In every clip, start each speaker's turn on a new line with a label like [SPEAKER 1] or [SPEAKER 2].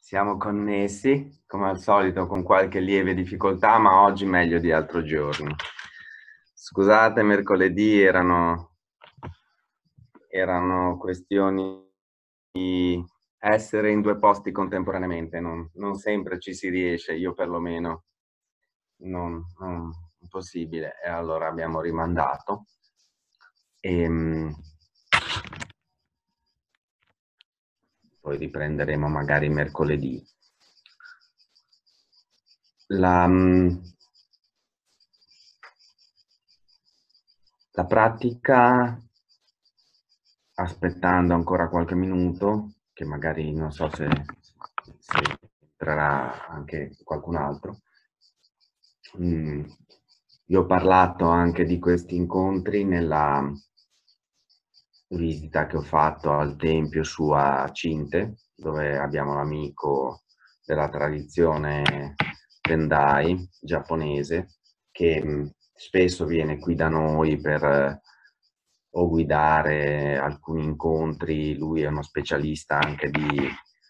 [SPEAKER 1] Siamo connessi, come al solito, con qualche lieve difficoltà, ma oggi meglio di altro giorno. Scusate, mercoledì erano questioni di essere in due posti contemporaneamente, non sempre ci si riesce, io perlomeno non impossibile, e allora abbiamo rimandato. Poi riprenderemo magari mercoledì. La pratica, aspettando ancora qualche minuto, che magari non so se entrerà anche qualcun altro. Io ho parlato anche di questi incontri nella visita che ho fatto al tempio su a Cinte, dove abbiamo l'amico della tradizione Tendai giapponese, che spesso viene qui da noi per o guidare alcuni incontri. Lui è uno specialista anche di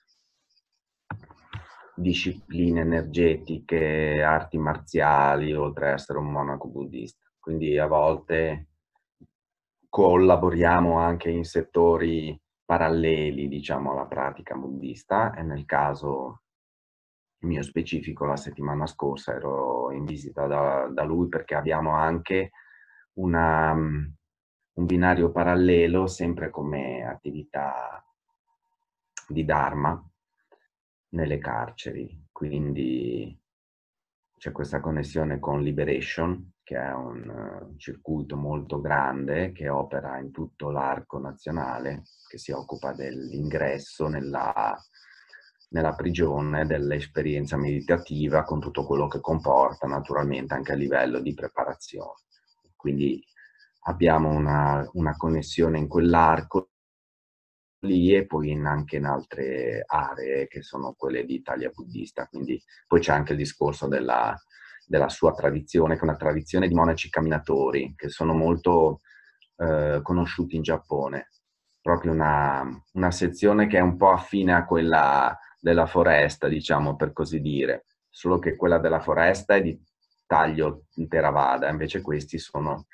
[SPEAKER 1] discipline energetiche, arti marziali, oltre ad essere un monaco buddista. Quindi a volte collaboriamo anche in settori paralleli, diciamo, alla pratica buddista, e nel caso mio specifico la settimana scorsa ero in visita da lui perché abbiamo anche un binario parallelo, sempre come attività di Dharma, nelle carceri. Quindi c'è questa connessione con Liberation, che è un circuito molto grande che opera in tutto l'arco nazionale, che si occupa dell'ingresso nella prigione, dell'esperienza meditativa, con tutto quello che comporta, naturalmente anche a livello di preparazione. Quindi abbiamo una connessione in quell'arco lì, e poi anche in altre aree che sono quelle di Italia buddista. Quindi poi c'è anche il discorso della sua tradizione, che è una tradizione di monaci camminatori, che sono molto conosciuti in Giappone. Proprio una sezione che è un po' affine a quella della foresta, diciamo, per così dire, solo che quella della foresta è di taglio Theravada, invece questi sono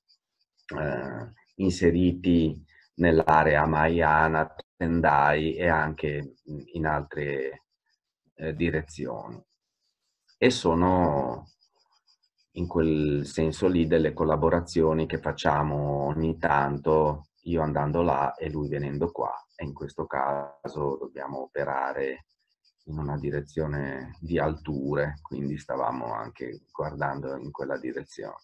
[SPEAKER 1] inseriti nell'area Mahayana, Tendai e anche in altre direzioni. E sono in quel senso lì delle collaborazioni che facciamo ogni tanto, io andando là e lui venendo qua, e in questo caso dobbiamo operare in una direzione di alture, quindi stavamo anche guardando in quella direzione.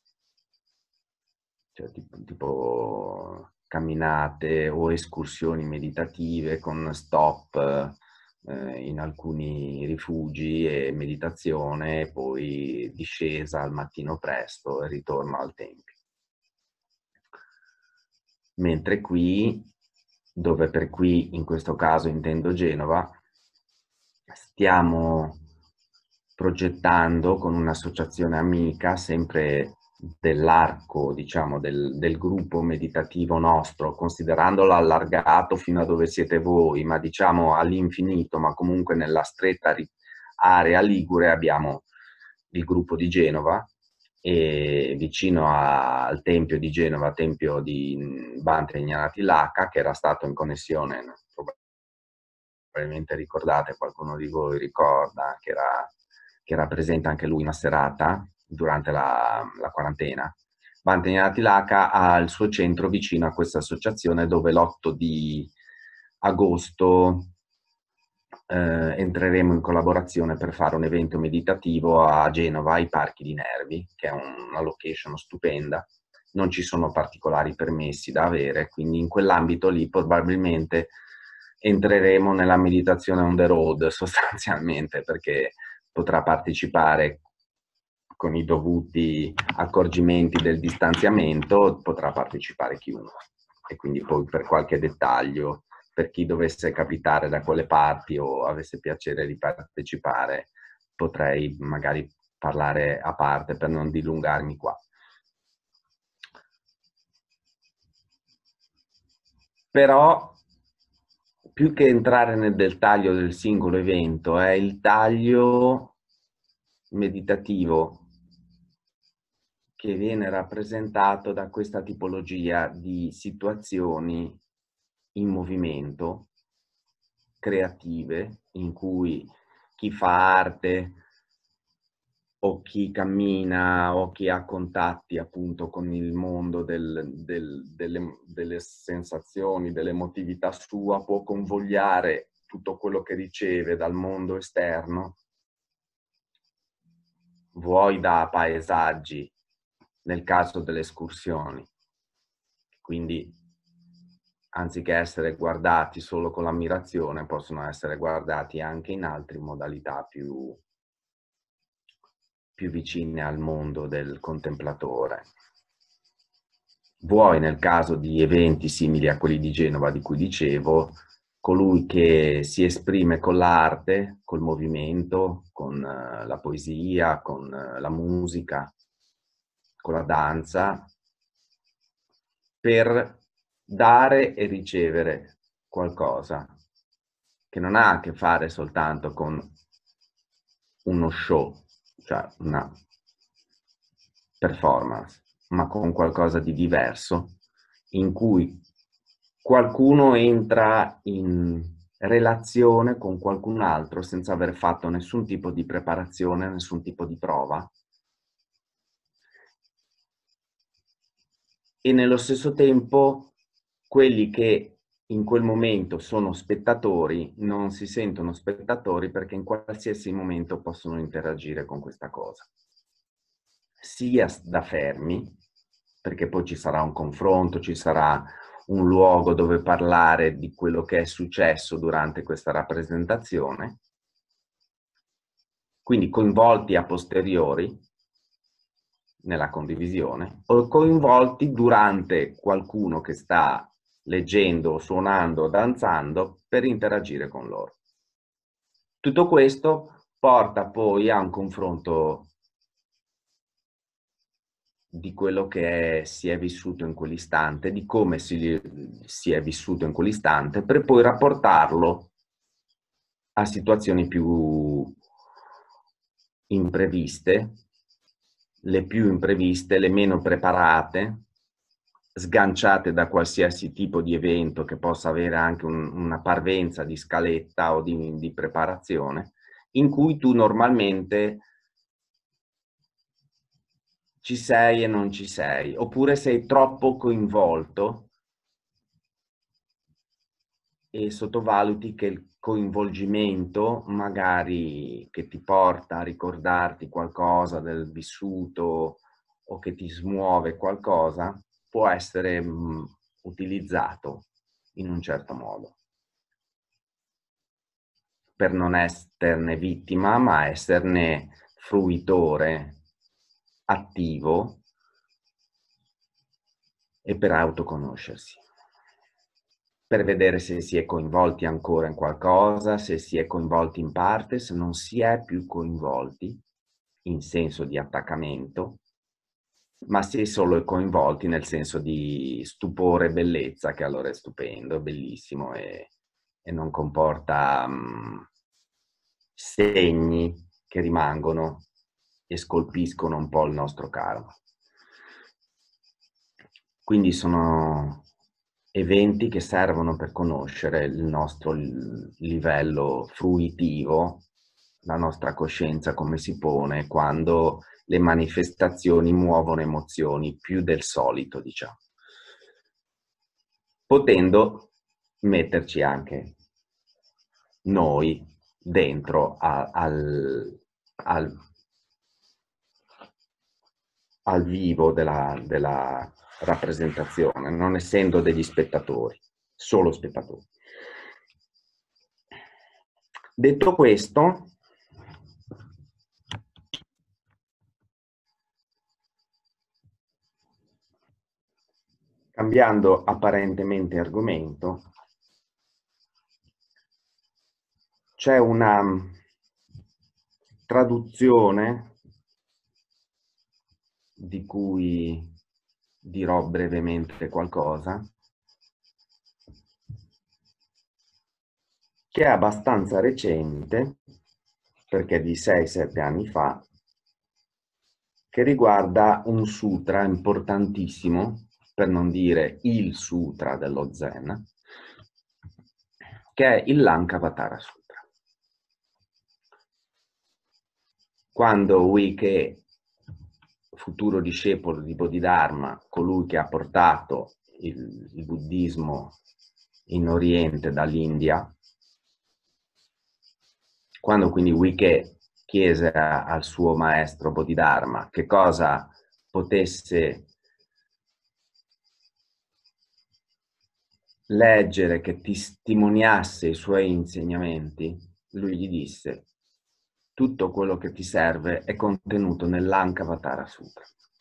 [SPEAKER 1] Cioè tipo camminate o escursioni meditative con stop in alcuni rifugi e meditazione, e poi discesa al mattino presto e ritorno al tempio. Mentre qui, dove per qui in questo caso intendo Genova, stiamo progettando con un'associazione amica, sempre dell'arco, diciamo, del gruppo meditativo nostro, considerandolo allargato fino a dove siete voi, ma diciamo all'infinito, ma comunque nella stretta area ligure abbiamo il gruppo di Genova, e vicino al tempio di Genova, tempio di Bhante Gnanati Laka, che era stato in connessione, probabilmente ricordate, qualcuno di voi ricorda, che era presente anche lui una serata durante la quarantena. Bhante Gnanati Laka ha il suo centro vicino a questa associazione, dove l'8 di agosto entreremo in collaborazione per fare un evento meditativo a Genova, ai Parchi di Nervi, che è una location stupenda. Non ci sono particolari permessi da avere, quindi in quell'ambito lì probabilmente entreremo nella meditazione on the road sostanzialmente, perché potrà partecipare con i dovuti accorgimenti del distanziamento, potrà partecipare chiunque. E quindi poi per qualche dettaglio, per chi dovesse capitare da quelle parti o avesse piacere di partecipare, potrei magari parlare a parte per non dilungarmi qua. Però più che entrare nel dettaglio del singolo evento, è il taglio meditativo che viene rappresentato da questa tipologia di situazioni in movimento, creative, in cui chi fa arte o chi cammina o chi ha contatti appunto con il mondo delle sensazioni, dell'emotività sua, può convogliare tutto quello che riceve dal mondo esterno, vuoi da paesaggi, nel caso delle escursioni. Quindi, anziché essere guardati solo con l'ammirazione, possono essere guardati anche in altre modalità più vicine al mondo del contemplatore. Vuoi nel caso di eventi simili a quelli di Genova di cui dicevo, colui che si esprime con l'arte, col movimento, con la poesia, con la musica, con la danza, per dare e ricevere qualcosa che non ha a che fare soltanto con uno show, cioè una performance, ma con qualcosa di diverso, in cui qualcuno entra in relazione con qualcun altro senza aver fatto nessun tipo di preparazione, nessun tipo di prova, e nello stesso tempo quelli che in quel momento sono spettatori non si sentono spettatori perché in qualsiasi momento possono interagire con questa cosa. Sia da fermi, perché poi ci sarà un confronto, ci sarà un luogo dove parlare di quello che è successo durante questa rappresentazione, quindi coinvolti a posteriori nella condivisione, o coinvolti durante qualcuno che sta leggendo, suonando, danzando per interagire con loro. Tutto questo porta poi a un confronto di quello che si è vissuto in quell'istante, di come si è vissuto in quell'istante, per poi rapportarlo a situazioni più impreviste, le più impreviste, le meno preparate, sganciate da qualsiasi tipo di evento che possa avere anche una parvenza di scaletta o di preparazione, in cui tu normalmente ci sei e non ci sei, oppure sei troppo coinvolto e sottovaluti che il coinvolgimento, magari che ti porta a ricordarti qualcosa del vissuto o che ti smuove qualcosa, può essere utilizzato in un certo modo, per non esserne vittima, ma esserne fruitore attivo e per autoconoscersi, per vedere se si è coinvolti ancora in qualcosa, se si è coinvolti in parte, se non si è più coinvolti in senso di attaccamento, ma si è solo coinvolti nel senso di stupore e bellezza, che allora è stupendo, bellissimo e non comporta segni che rimangono e scolpiscono un po' il nostro karma. Quindi sono eventi che servono per conoscere il nostro livello fruitivo, la nostra coscienza come si pone quando le manifestazioni muovono emozioni più del solito, diciamo. Potendo metterci anche noi dentro al vivo della rappresentazione, non essendo degli spettatori, solo spettatori. Detto questo, cambiando apparentemente argomento, c'è una traduzione di cui dirò brevemente qualcosa, che è abbastanza recente, perché di 6-7 anni fa, che riguarda un sutra importantissimo, per non dire il sutra dello Zen, che è il Lankavatara Sutra. Quando Wike, futuro discepolo di Bodhidharma, colui che ha portato il buddismo in Oriente dall'India, quando quindi Wike chiese al suo maestro Bodhidharma che cosa potesse leggere che testimoniasse i suoi insegnamenti, lui gli disse: tutto quello che ti serve è contenuto nell'Ankavatara Sutra,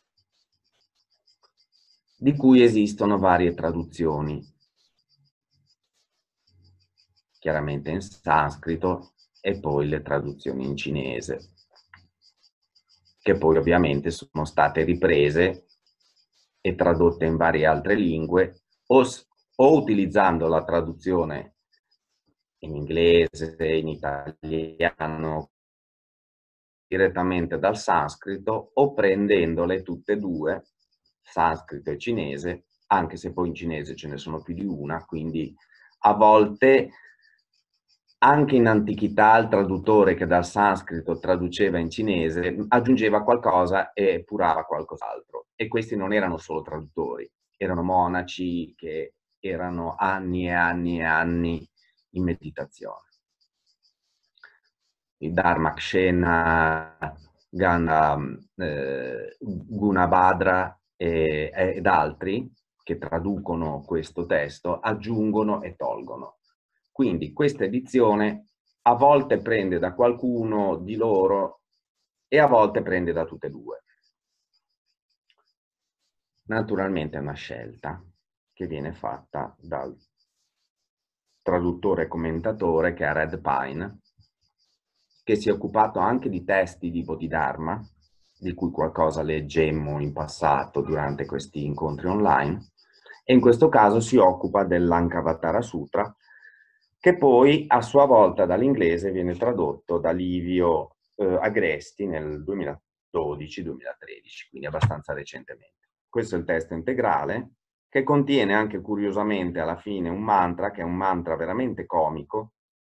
[SPEAKER 1] di cui esistono varie traduzioni, chiaramente in sanscrito e poi le traduzioni in cinese, che poi ovviamente sono state riprese e tradotte in varie altre lingue, o utilizzando la traduzione in inglese, in italiano, direttamente dal sanscrito, o prendendole tutte e due, sanscrito e cinese, anche se poi in cinese ce ne sono più di una, quindi a volte anche in antichità il traduttore che dal sanscrito traduceva in cinese aggiungeva qualcosa e epurava qualcos'altro. E questi non erano solo traduttori, erano monaci che erano anni e anni e anni in meditazione. Il Dharmakshena, Gunabhadra ed altri che traducono questo testo aggiungono e tolgono. Quindi questa edizione a volte prende da qualcuno di loro e a volte prende da tutte e due. Naturalmente è una scelta che viene fatta dal traduttore e commentatore che è Red Pine, che si è occupato anche di testi di Bodhidharma, di cui qualcosa leggemmo in passato durante questi incontri online, e in questo caso si occupa dell'Ankavatara Sutra, che poi a sua volta dall'inglese viene tradotto da Livio Agresti nel 2012-2013, quindi abbastanza recentemente. Questo è il testo integrale, che contiene anche curiosamente alla fine un mantra, che è un mantra veramente comico,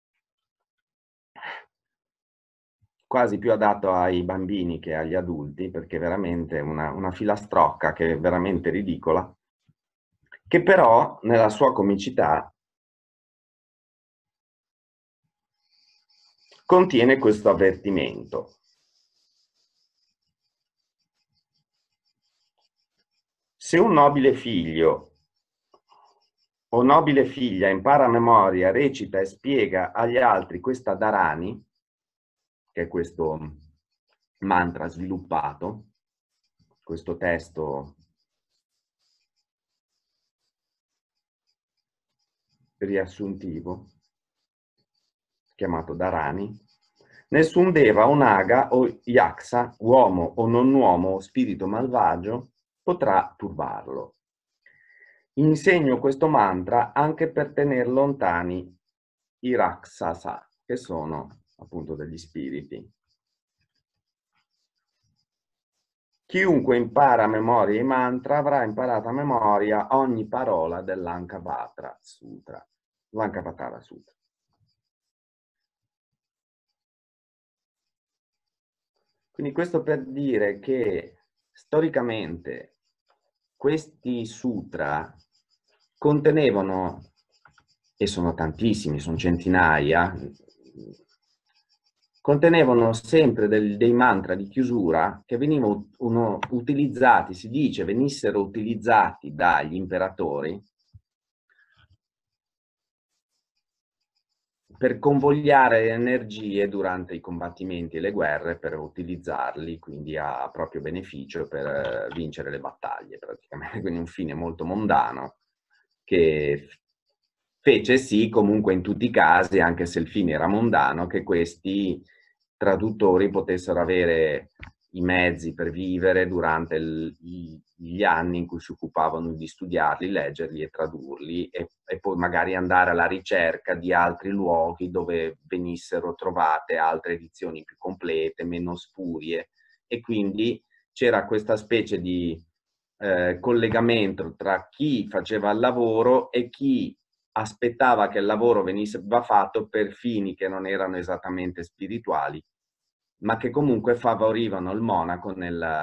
[SPEAKER 1] quasi più adatto ai bambini che agli adulti, perché è veramente una filastrocca che è veramente ridicola, che però nella sua comicità contiene questo avvertimento. Se un nobile figlio o nobile figlia impara a memoria, recita e spiega agli altri questa Dharani, che è questo mantra sviluppato, questo testo riassuntivo, chiamato Dharani, nessun deva o naga o yaksa, uomo o non uomo o spirito malvagio, potrà turbarlo. Insegno questo mantra anche per tenere lontani i Rakshasa, che sono appunto degli spiriti. Chiunque impara a memoria i mantra avrà imparato a memoria ogni parola dell'Ankavatara Sutra. L'Ankavatara Sutra. Quindi questo per dire che storicamente questi sutra contenevano, e sono tantissimi, sono centinaia, contenevano sempre dei mantra di chiusura che venivano utilizzati, si dice, venissero utilizzati dagli imperatori per convogliare le energie durante i combattimenti e le guerre, per utilizzarli quindi a proprio beneficio per vincere le battaglie, praticamente. Quindi un fine molto mondano che fece sì comunque in tutti i casi, anche se il fine era mondano, che questi traduttori potessero avere i mezzi per vivere durante gli anni in cui si occupavano di studiarli, leggerli e tradurli, e poi magari andare alla ricerca di altri luoghi dove venissero trovate altre edizioni più complete, meno spurie, e quindi c'era questa specie di collegamento tra chi faceva il lavoro e chi aspettava che il lavoro venisse fatto per fini che non erano esattamente spirituali, ma che comunque favorivano il monaco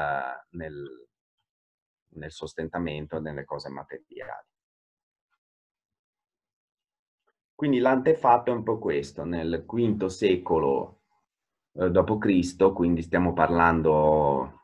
[SPEAKER 1] nel sostentamento, nelle cose materiali. Quindi l'antefatto è un po' questo: nel V secolo d.C., quindi stiamo parlando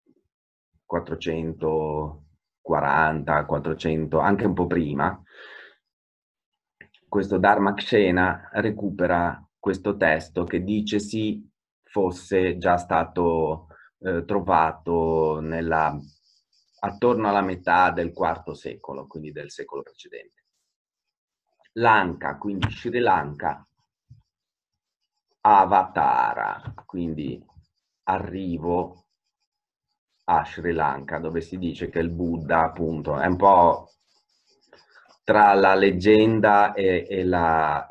[SPEAKER 1] 440, 400, anche un po' prima, questo Dharmakshena recupera questo testo che dice si fosse già stato trovato attorno alla metà del IV secolo, quindi del secolo precedente. Lanka, quindi Sri Lanka, Avatara, quindi arrivo a Sri Lanka, dove si dice che il Buddha, appunto, è un po' tra la leggenda e la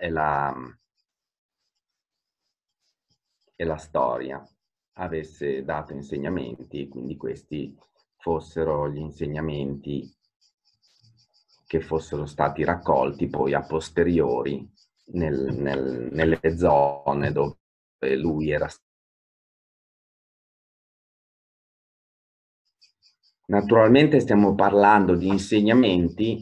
[SPEAKER 1] storia, avesse dato insegnamenti, quindi questi fossero gli insegnamenti che fossero stati raccolti poi a posteriori nelle zone dove lui era stato. Naturalmente stiamo parlando di insegnamenti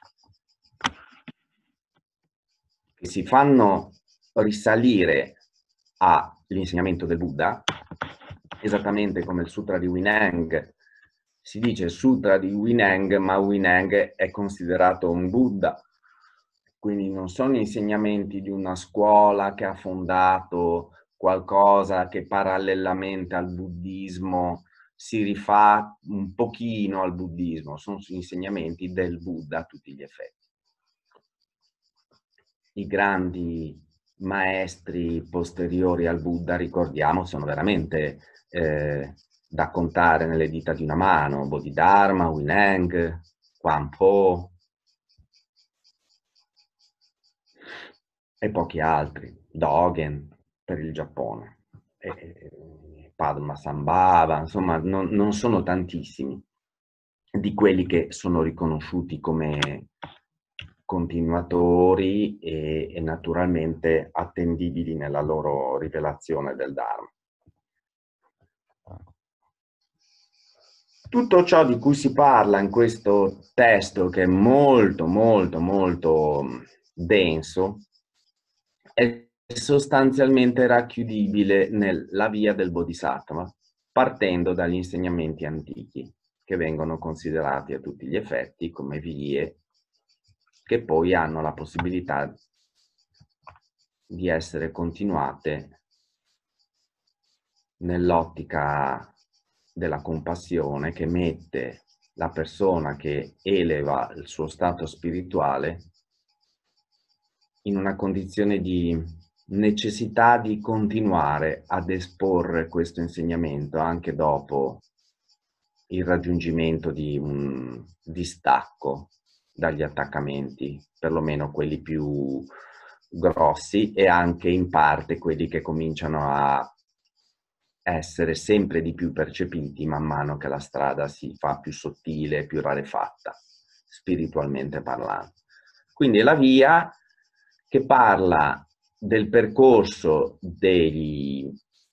[SPEAKER 1] che si fanno risalire all'insegnamento del Buddha, esattamente come il Sutra di Huineng. Si dice Sutra di Huineng, ma Huineng è considerato un Buddha, quindi non sono insegnamenti di una scuola che ha fondato qualcosa che parallelamente al buddismo si rifà un pochino al buddismo, sono insegnamenti del Buddha a tutti gli effetti. I grandi maestri posteriori al Buddha, ricordiamo, sono veramente da contare nelle dita di una mano: Bodhidharma, Huineng, Quang Po e pochi altri, Dogen per il Giappone, Padmasambhava, insomma non sono tantissimi di quelli che sono riconosciuti come continuatori e naturalmente attendibili nella loro rivelazione del Dharma. Tutto ciò di cui si parla in questo testo, che è molto, molto, molto denso, è sostanzialmente racchiudibile nella via del Bodhisattva, partendo dagli insegnamenti antichi, che vengono considerati a tutti gli effetti come vie che poi hanno la possibilità di essere continuate nell'ottica della compassione, che mette la persona che eleva il suo stato spirituale in una condizione di necessità di continuare ad esporre questo insegnamento anche dopo il raggiungimento di un distacco dagli attaccamenti, perlomeno quelli più grossi, e anche in parte quelli che cominciano a essere sempre di più percepiti man mano che la strada si fa più sottile, più rarefatta, spiritualmente parlando. Quindi è la via che parla del percorso degli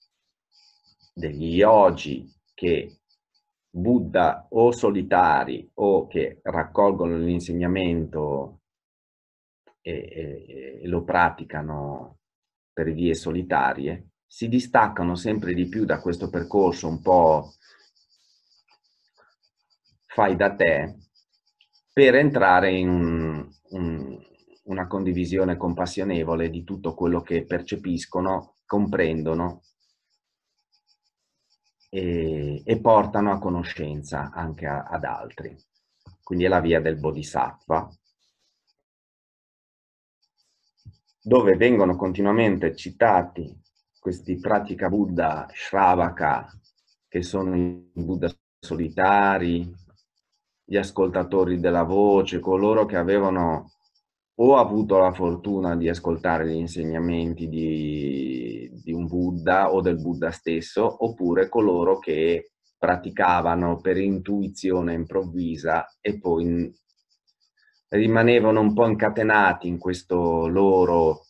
[SPEAKER 1] yogi che Buddha o solitari o che raccolgono l'insegnamento e lo praticano per vie solitarie, si distaccano sempre di più da questo percorso un po' fai da te, per entrare in una condivisione compassionevole di tutto quello che percepiscono, comprendono e portano a conoscenza anche ad altri. Quindi è la via del Bodhisattva, dove vengono continuamente citati questi Pratica Buddha Shravaka che sono i Buddha solitari, gli ascoltatori della voce, coloro che avevano o avuto la fortuna di ascoltare gli insegnamenti di un Buddha o del Buddha stesso, oppure coloro che praticavano per intuizione improvvisa e poi rimanevano un po' incatenati in questo loro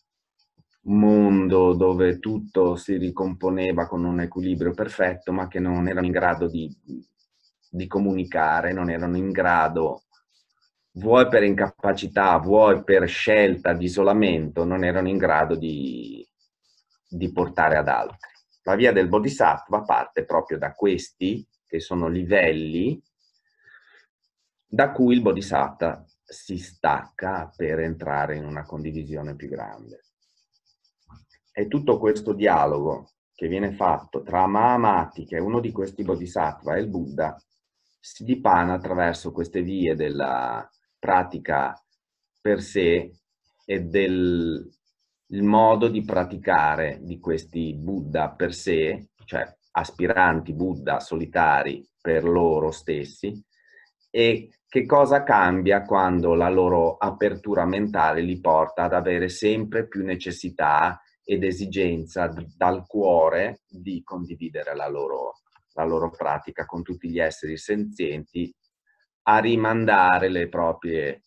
[SPEAKER 1] mondo dove tutto si ricomponeva con un equilibrio perfetto, ma che non erano in grado di comunicare, non erano in grado, vuoi per incapacità, vuoi per scelta di isolamento, non erano in grado di portare ad altri. La via del Bodhisattva parte proprio da questi, che sono livelli, da cui il Bodhisattva si stacca per entrare in una condivisione più grande. E tutto questo dialogo che viene fatto tra Mahamati, che è uno di questi Bodhisattva, e il Buddha, si dipana attraverso queste vie della pratica per sé e del modo di praticare di questi Buddha per sé, cioè aspiranti Buddha solitari per loro stessi, e che cosa cambia quando la loro apertura mentale li porta ad avere sempre più necessità ed esigenza dal cuore di condividere la loro pratica con tutti gli esseri senzienti, a rimandare le proprie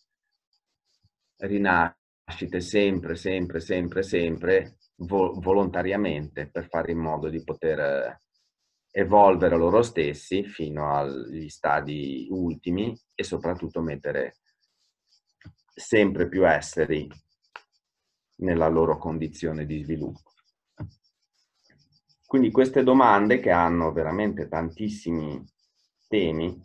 [SPEAKER 1] rinascite sempre, sempre, sempre, sempre, volontariamente, per fare in modo di poter evolvere loro stessi fino agli stadi ultimi e soprattutto mettere sempre più esseri nella loro condizione di sviluppo. Quindi queste domande, che hanno veramente tantissimi temi,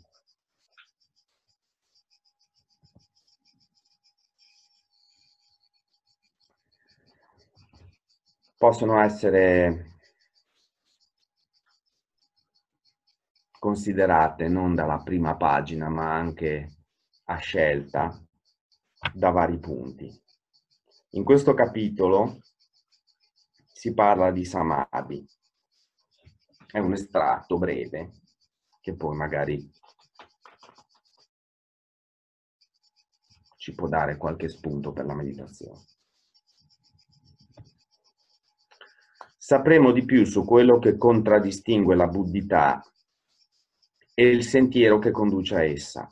[SPEAKER 1] possono essere considerate non dalla prima pagina, ma anche a scelta da vari punti. In questo capitolo si parla di Samadhi. È un estratto breve che poi magari ci può dare qualche spunto per la meditazione. Sapremo di più su quello che contraddistingue la buddhità e il sentiero che conduce a essa.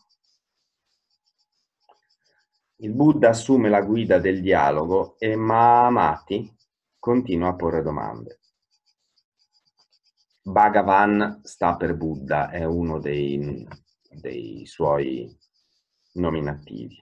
[SPEAKER 1] Il Buddha assume la guida del dialogo e Mahamati continua a porre domande. Bhagavan sta per Buddha, è uno dei suoi nominativi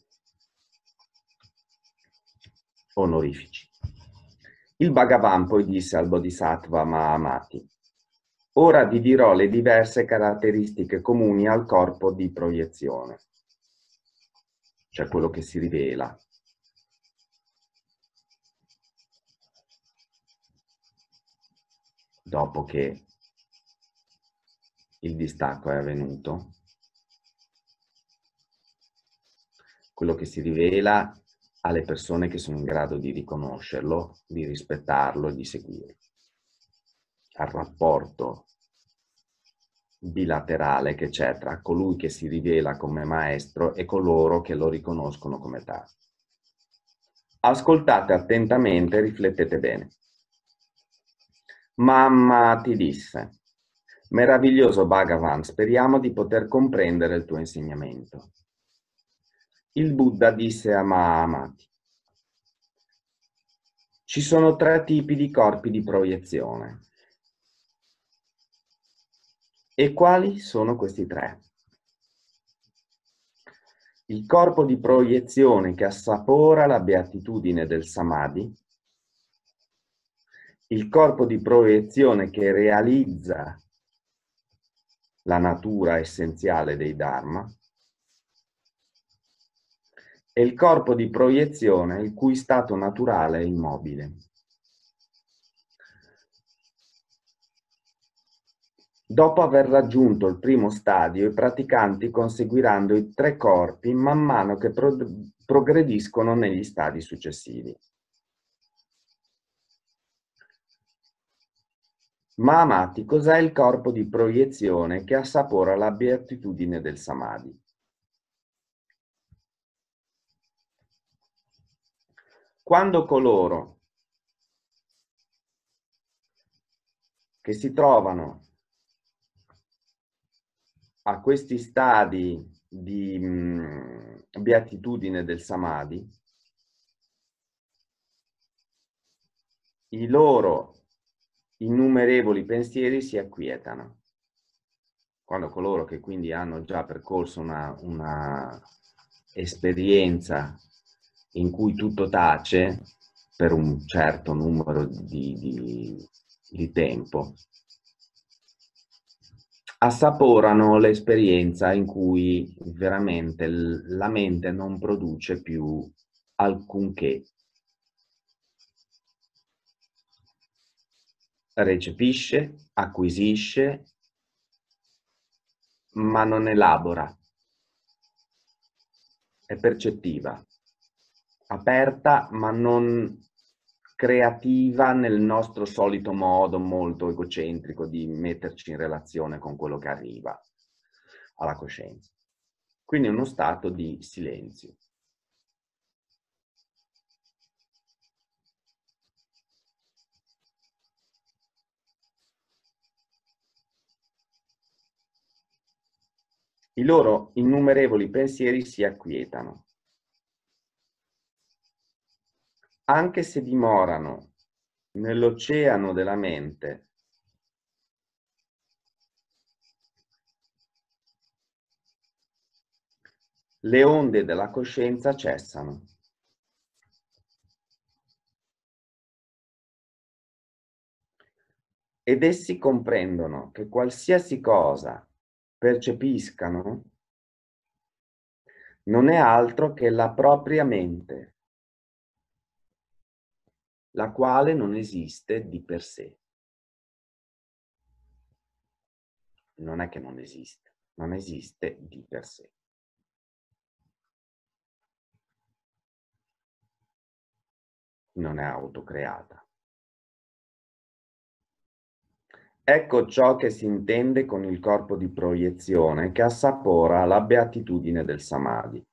[SPEAKER 1] onorifici. Il Bhagavan poi disse al Bodhisattva Mahamati: ora vi dirò le diverse caratteristiche comuni al corpo di proiezione, cioè quello che si rivela. Dopo che il distacco è avvenuto, quello che si rivela alle persone che sono in grado di riconoscerlo, di rispettarlo e di seguirlo. Al rapporto bilaterale che c'è tra colui che si rivela come maestro e coloro che lo riconoscono come tale. Ascoltate attentamente e riflettete bene. Mamma ti disse: meraviglioso Bhagavan, speriamo di poter comprendere il tuo insegnamento. Il Buddha disse a Mahamati: ci sono 3 tipi di corpi di proiezione. E quali sono questi 3? Il corpo di proiezione che assapora la beatitudine del Samadhi, il corpo di proiezione che realizza la natura essenziale dei Dharma e il corpo di proiezione il cui stato naturale è immobile. Dopo aver raggiunto il primo stadio, i praticanti conseguiranno i 3 corpi man mano che progrediscono negli stadi successivi. Ma amati, cos'è il corpo di proiezione che assapora la beatitudine del Samadhi? Quando coloro che si trovano a questi stadi di beatitudine del Samadhi, i loro innumerevoli pensieri si acquietano. Quando coloro che quindi hanno già percorso una esperienza in cui tutto tace per un certo numero di tempo, assaporano l'esperienza in cui veramente la mente non produce più alcunché. Recepisce, acquisisce, ma non elabora. È percettiva, aperta, ma non creativa nel nostro solito modo molto egocentrico di metterci in relazione con quello che arriva alla coscienza. Quindi uno stato di silenzio. I loro innumerevoli pensieri si acquietano. Anche se dimorano nell'oceano della mente, le onde della coscienza cessano. Ed essi comprendono che qualsiasi cosa percepiscano non è altro che la propria mente, la quale non esiste di per sé. Non è che non esiste di per sé. Non è autocreata. Ecco ciò che si intende con il corpo di proiezione che assapora la beatitudine del Samadhi.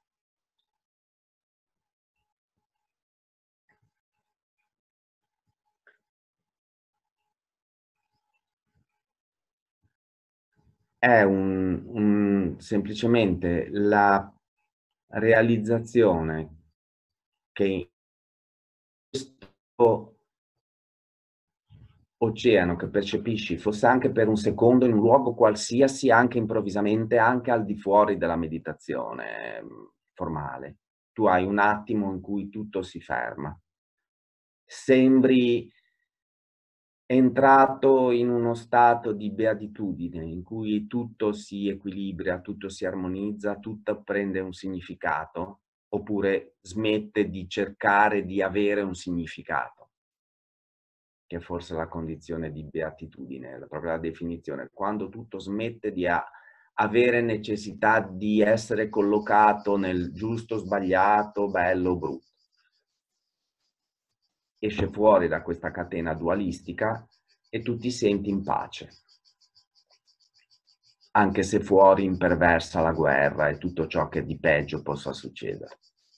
[SPEAKER 1] È semplicemente la realizzazione che questo oceano che percepisci fosse anche per un secondo in un luogo qualsiasi, anche improvvisamente, anche al di fuori della meditazione formale. Tu hai un attimo in cui tutto si ferma. Sembri entrato in uno stato di beatitudine in cui tutto si equilibra, tutto si armonizza, tutto prende un significato, oppure smette di cercare di avere un significato, che è forse la condizione di beatitudine, proprio la definizione, quando tutto smette di avere necessità di essere collocato nel giusto, sbagliato, bello, brutto. Esce fuori da questa catena dualistica e tu ti senti in pace, anche se fuori imperversa la guerra e tutto ciò che di peggio possa succedere.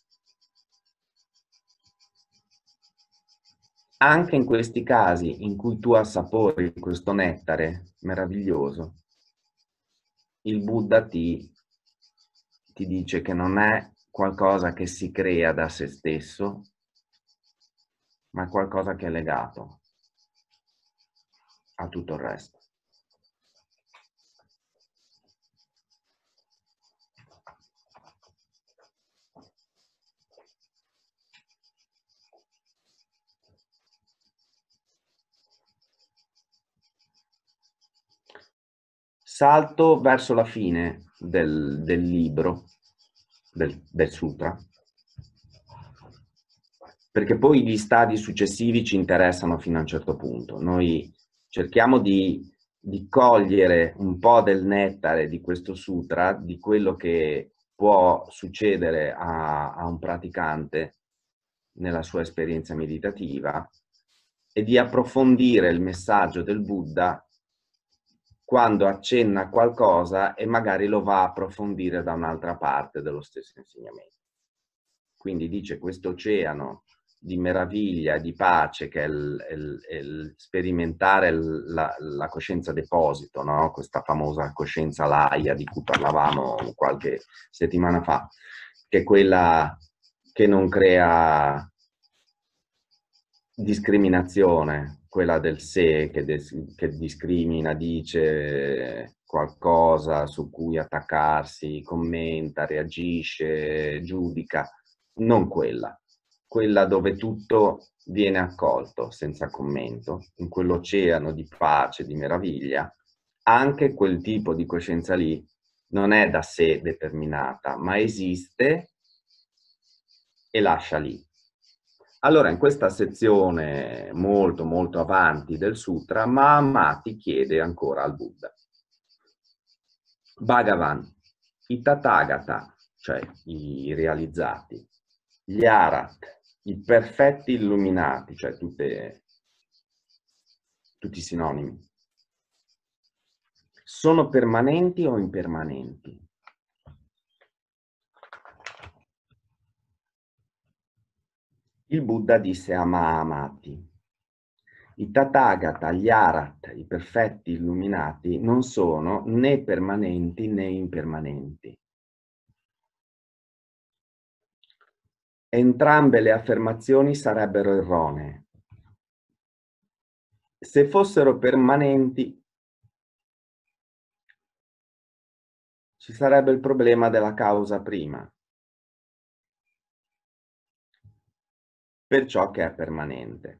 [SPEAKER 1] Anche in questi casi in cui tu assapori questo nettare meraviglioso, il Buddha ti dice che non è qualcosa che si crea da se stesso, ma è qualcosa che è legato a tutto il resto. Salto verso la fine del libro, del sutra, perché poi gli stadi successivi ci interessano fino a un certo punto. Noi cerchiamo di cogliere un po' del nettare di questo sutra, di quello che può succedere a un praticante nella sua esperienza meditativa, e di approfondire il messaggio del Buddha quando accenna a qualcosa e magari lo va a approfondire da un'altra parte dello stesso insegnamento. Quindi dice questo oceano di meraviglia, di pace, che è il sperimentare la coscienza deposito, no? Questa famosa coscienza laia di cui parlavamo qualche settimana fa, che è quella che non crea discriminazione, quella del sé che discrimina, dice qualcosa su cui attaccarsi, commenta, reagisce, giudica, non quella. Quella dove tutto viene accolto senza commento, in quell'oceano di pace, di meraviglia. Anche quel tipo di coscienza lì non è da sé determinata, ma esiste e lascia lì. Allora, in questa sezione molto molto avanti del sutra, Mahamati chiede ancora al Buddha: Bhagavan, i Tathagata, cioè i realizzati, gli Arat, i perfetti illuminati, cioè tutti sinonimi, sono permanenti o impermanenti? Il Buddha disse a Mahamati: i Tathagata, gli Arat, i perfetti illuminati, non sono né permanenti né impermanenti. Entrambe le affermazioni sarebbero erronee. Se fossero permanenti, ci sarebbe il problema della causa prima, per ciò che è permanente.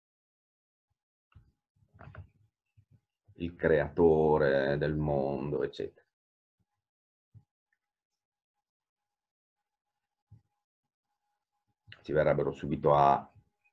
[SPEAKER 1] Il creatore del mondo, eccetera. Ci verrebbero subito a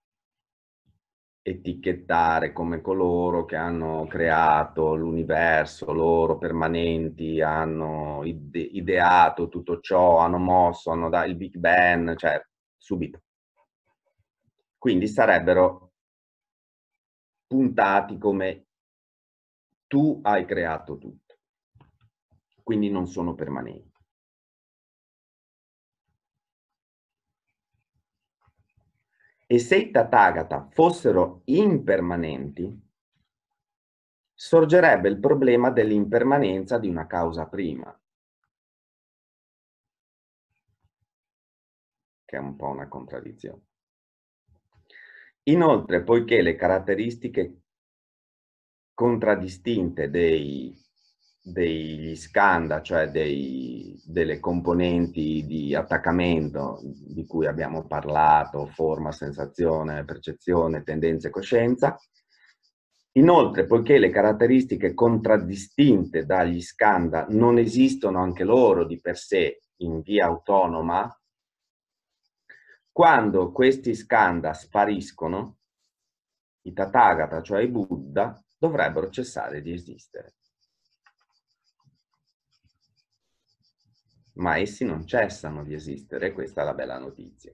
[SPEAKER 1] etichettare come coloro che hanno creato l'universo, loro permanenti, hanno ideato tutto ciò, hanno mosso, hanno dato il Big Bang, cioè subito. Quindi sarebbero puntati come tu hai creato tutto, quindi non sono permanenti. E se i Tathagata fossero impermanenti, sorgerebbe il problema dell'impermanenza di una causa prima, che è un po' una contraddizione. Inoltre, poiché le caratteristiche contraddistinte degli skandha, cioè delle componenti di attaccamento di cui abbiamo parlato, forma, sensazione, percezione, tendenza e coscienza. Inoltre, poiché le caratteristiche contraddistinte dagli skandha non esistono anche loro di per sé in via autonoma, quando questi skandha spariscono, i Tathagata, cioè i Buddha, dovrebbero cessare di esistere. Ma essi non cessano di esistere, questa è la bella notizia.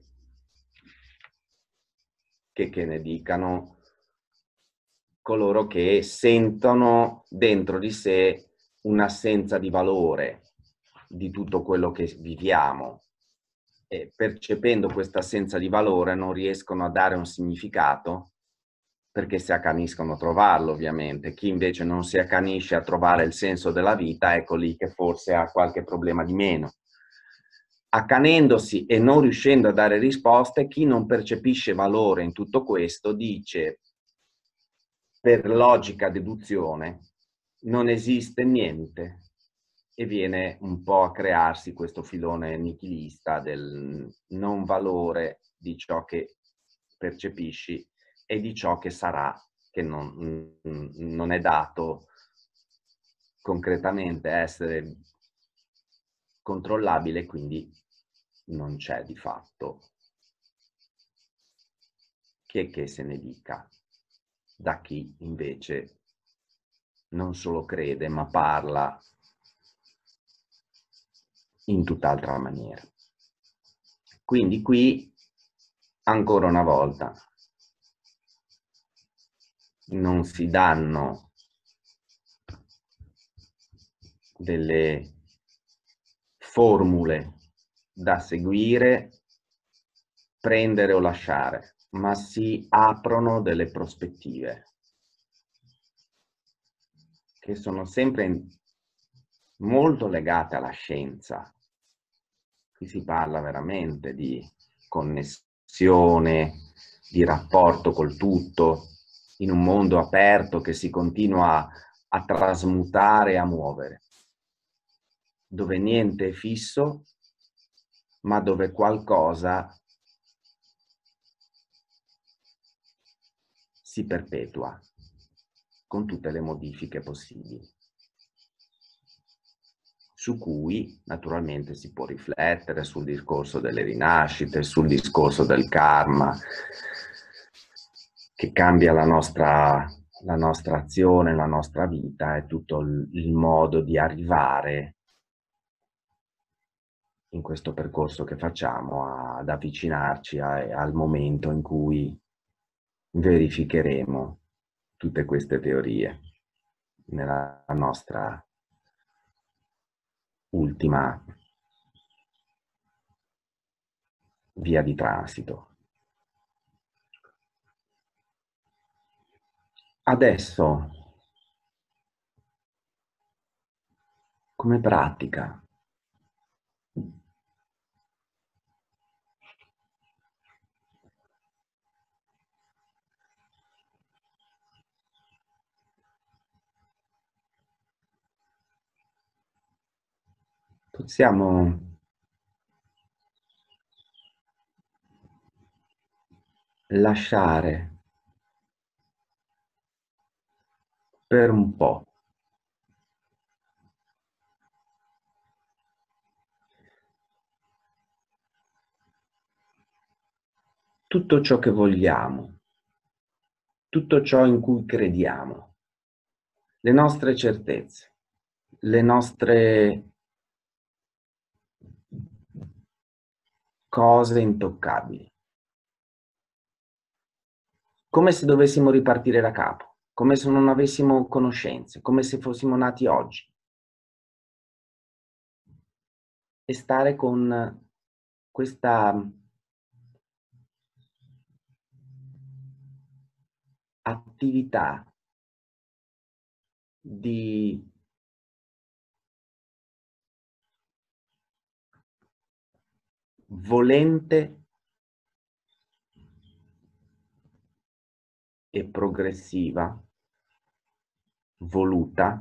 [SPEAKER 1] Che ne dicano coloro che sentono dentro di sé un'assenza di valore di tutto quello che viviamo, e percependo questa assenza di valore non riescono a dare un significato, perché si accaniscono a trovarlo, ovviamente. Chi invece non si accanisce a trovare il senso della vita, ecco lì che forse ha qualche problema di meno. Accanendosi e non riuscendo a dare risposte, chi non percepisce valore in tutto questo dice, per logica deduzione, non esiste niente, e viene un po' a crearsi questo filone nichilista del non valore di ciò che percepisci e di ciò che sarà, che non è dato concretamente essere controllabile, quindi non c'è di fatto. Che se ne dica da chi invece non solo crede, ma parla in tutt'altra maniera. Quindi qui, ancora una volta, non si danno delle formule da seguire, prendere o lasciare, ma si aprono delle prospettive che sono sempre molto legate alla scienza. Qui si parla veramente di connessione, di rapporto col tutto, in un mondo aperto che si continua a trasmutare e a muovere, dove niente è fisso, ma dove qualcosa si perpetua con tutte le modifiche possibili, su cui naturalmente si può riflettere sul discorso delle rinascite, sul discorso del karma, che cambia la nostra azione, la nostra vita e tutto il modo di arrivare in questo percorso che facciamo ad avvicinarci al momento in cui verificheremo tutte queste teorie nella nostra ultima via di transito. Adesso, come pratica, possiamo lasciare per un po' tutto ciò che vogliamo, tutto ciò in cui crediamo, le nostre certezze, le nostre cose intoccabili, come se dovessimo ripartire da capo, come se non avessimo conoscenze, come se fossimo nati oggi. E stare con questa attività di volente e progressiva, voluta,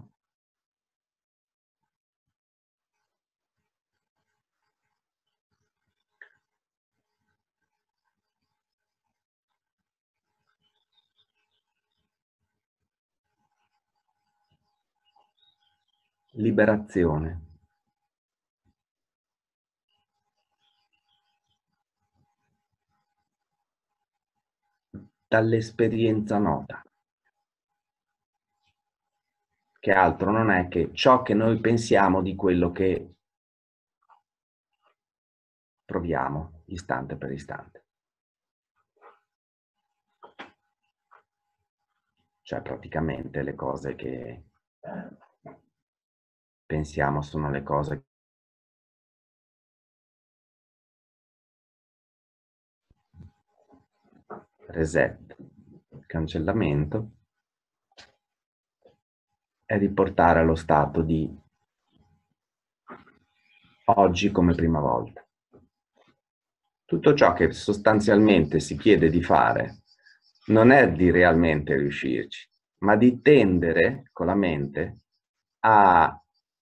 [SPEAKER 1] liberazione dall'esperienza nota, che altro non è che ciò che noi pensiamo di quello che proviamo istante per istante. Cioè praticamente le cose che pensiamo sono le cose reset, cancellamento, e riportare allo stato di oggi come prima volta. Tutto ciò che sostanzialmente si chiede di fare non è di realmente riuscirci, ma di tendere con la mente a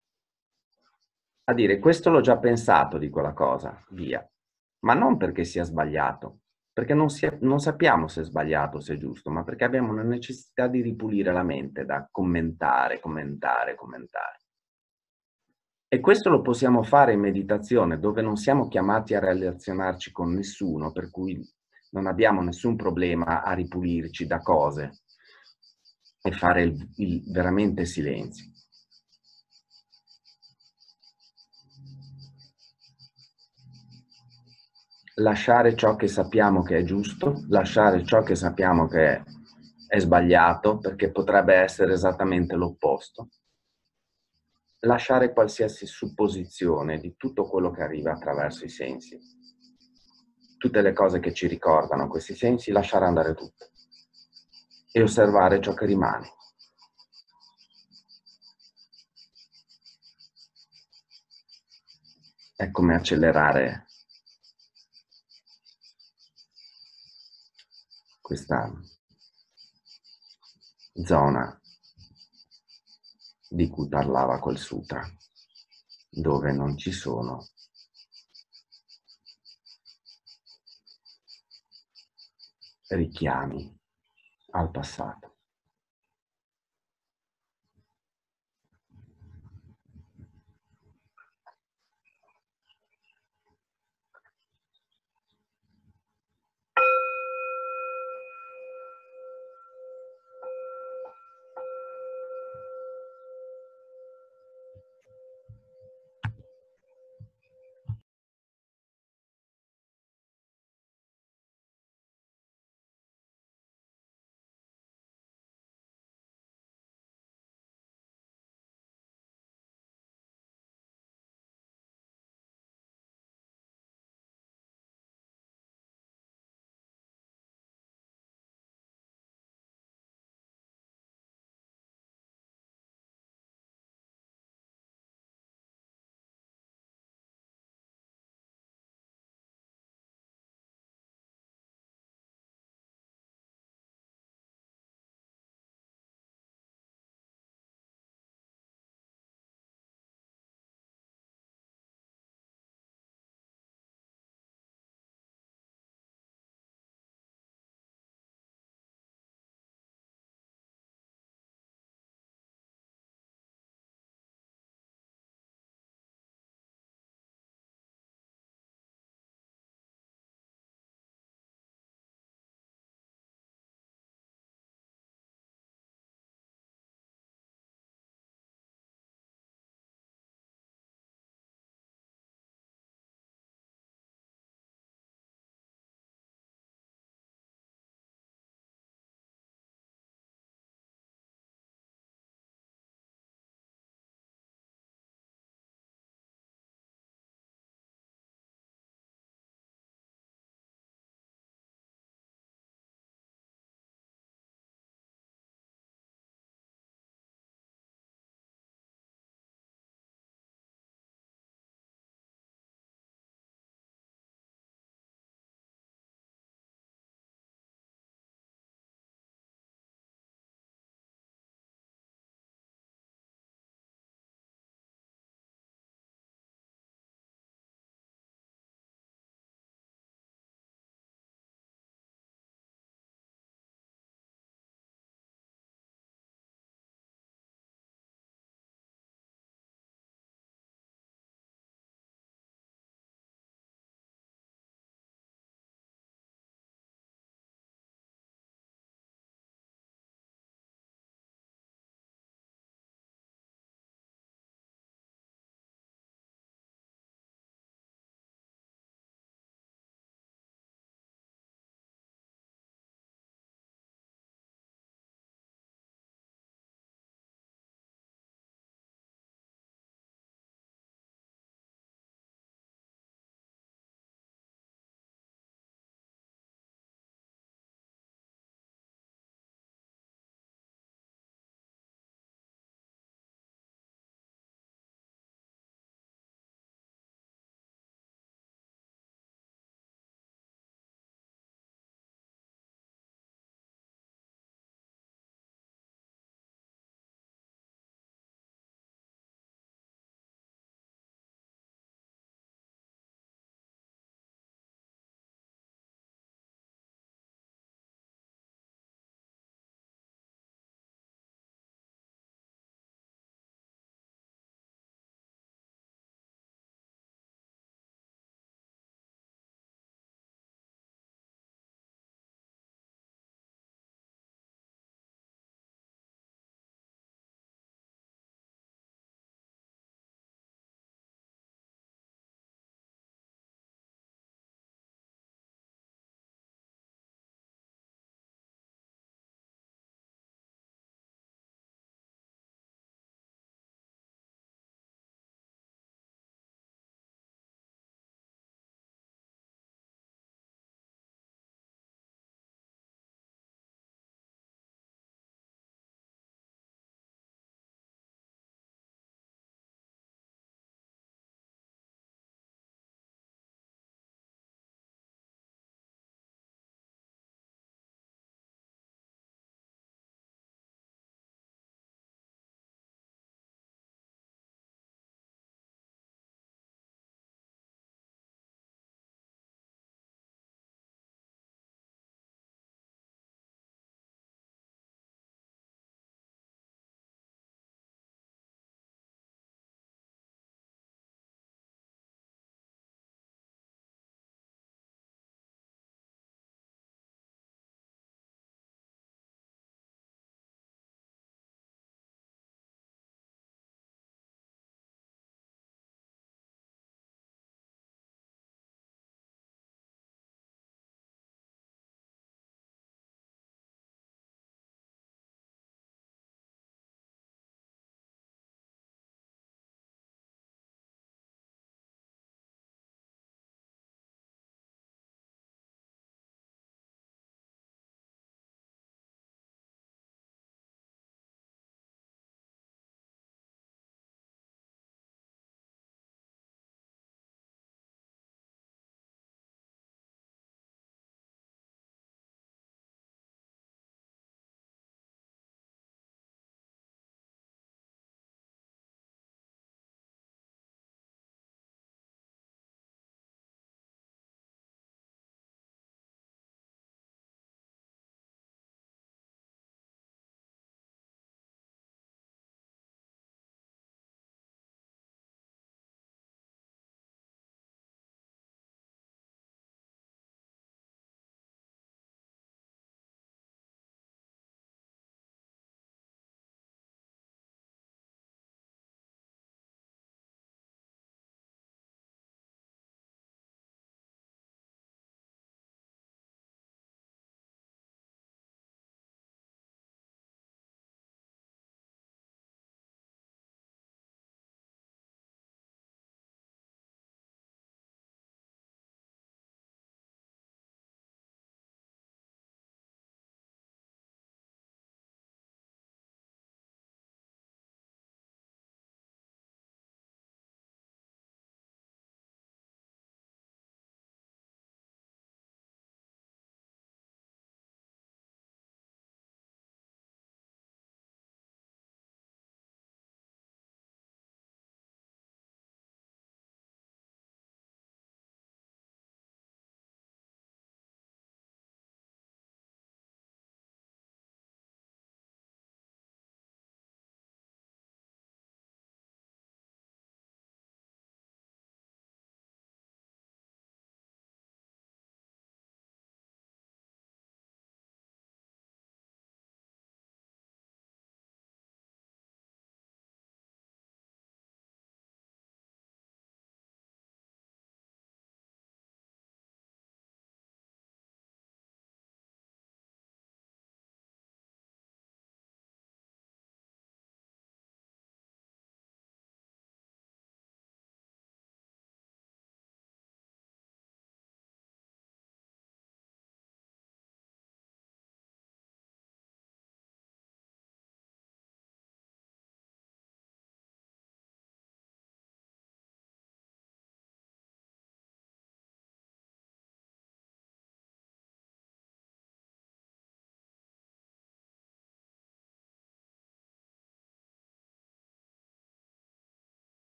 [SPEAKER 1] dire questo l'ho già pensato di quella cosa, via. Ma non perché sia sbagliato, perché non sappiamo se è sbagliato o se è giusto, ma perché abbiamo una necessità di ripulire la mente da commentare. E questo lo possiamo fare in meditazione, dove non siamo chiamati a relazionarci con nessuno, per cui non abbiamo nessun problema a ripulirci da cose e fare veramente silenzio. Lasciare ciò che sappiamo che è giusto, lasciare ciò che sappiamo che è è sbagliato perché potrebbe essere esattamente l'opposto. Lasciare qualsiasi supposizione di tutto quello che arriva attraverso i sensi. Tutte le cose che ci ricordano questi sensi, lasciare andare tutto e osservare ciò che rimane. È come accelerare questa zona di cui parlava quel sutra, dove non ci sono richiami al passato.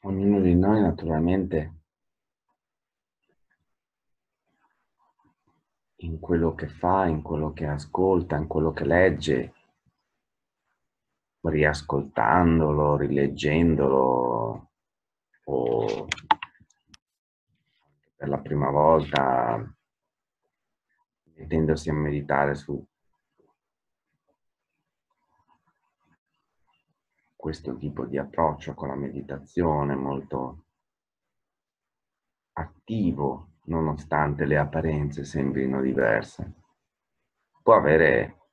[SPEAKER 1] ognuno di noi naturalmente in quello che fa, in quello che ascolta, in quello che legge, riascoltandolo, rileggendolo o per la prima volta mettendosi a meditare su questo tipo di approccio con la meditazione molto attivo, nonostante le apparenze sembrino diverse, può avere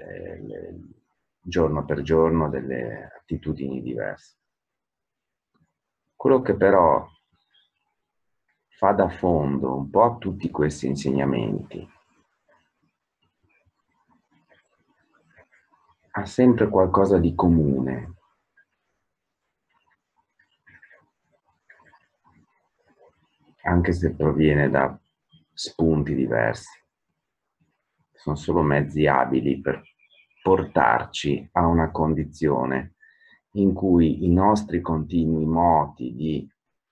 [SPEAKER 1] giorno per giorno delle attitudini diverse. Quello che però fa da fondo un po' a tutti questi insegnamenti ha sempre qualcosa di comune, anche se proviene da spunti diversi. Sono solo mezzi abili per portarci a una condizione in cui i nostri continui moti di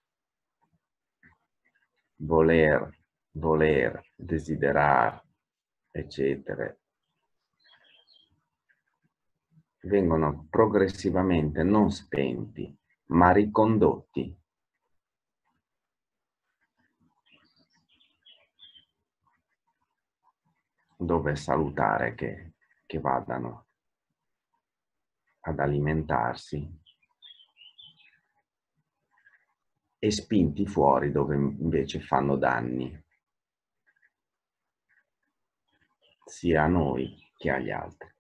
[SPEAKER 1] voler, desiderare, eccetera, vengono progressivamente non spenti, ma ricondotti dove è salutare che vadano ad alimentarsi e spinti fuori dove invece fanno danni, sia a noi che agli altri.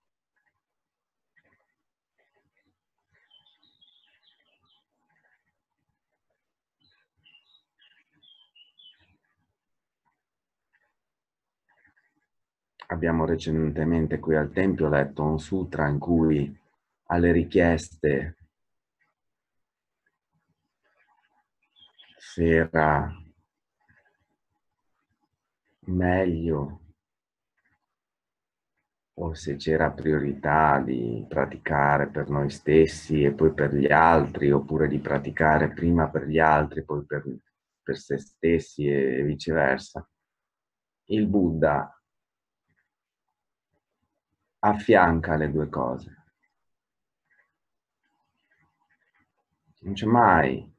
[SPEAKER 1] Abbiamo recentemente qui al Tempio letto un sutra in cui alle richieste se era meglio o se c'era priorità di praticare per noi stessi e poi per gli altri, oppure di praticare prima per gli altri, poi per se stessi e viceversa. Il Buddha affianca le due cose. Non c'è mai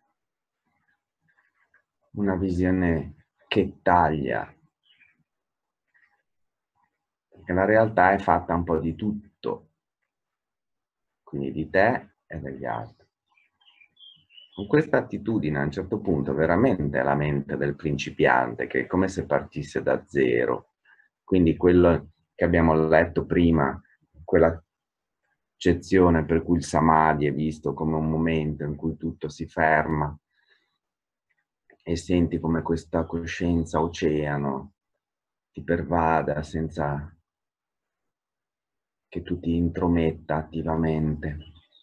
[SPEAKER 1] una visione che taglia, perché la realtà è fatta un po' di tutto, quindi di te e degli altri. Con questa attitudine a un certo punto veramente è la mente del principiante, che è come se partisse da zero. Quindi quello che abbiamo letto prima, quella accezione per cui il samadhi è visto come un momento in cui tutto si ferma e senti come questa coscienza oceano ti pervada senza che tu ti intrometta attivamente.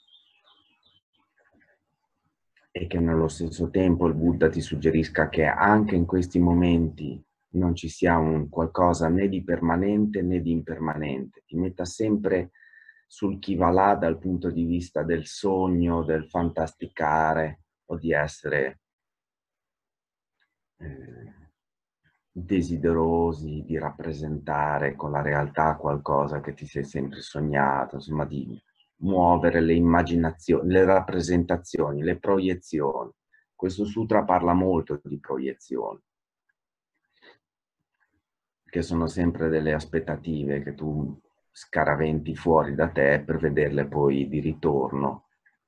[SPEAKER 1] E che nello stesso tempo il Buddha ti suggerisca che anche in questi momenti non ci sia un qualcosa né di permanente né di impermanente, ti metta sempre sul chi va là dal punto di vista del sogno, del fantasticare o di essere desiderosi di rappresentare con la realtà qualcosa che ti sei sempre sognato, insomma di muovere le immaginazioni, le rappresentazioni, le proiezioni. Questo sutra parla molto di proiezioni, che sono sempre delle aspettative che tu scaraventi fuori da te per vederle poi di ritorno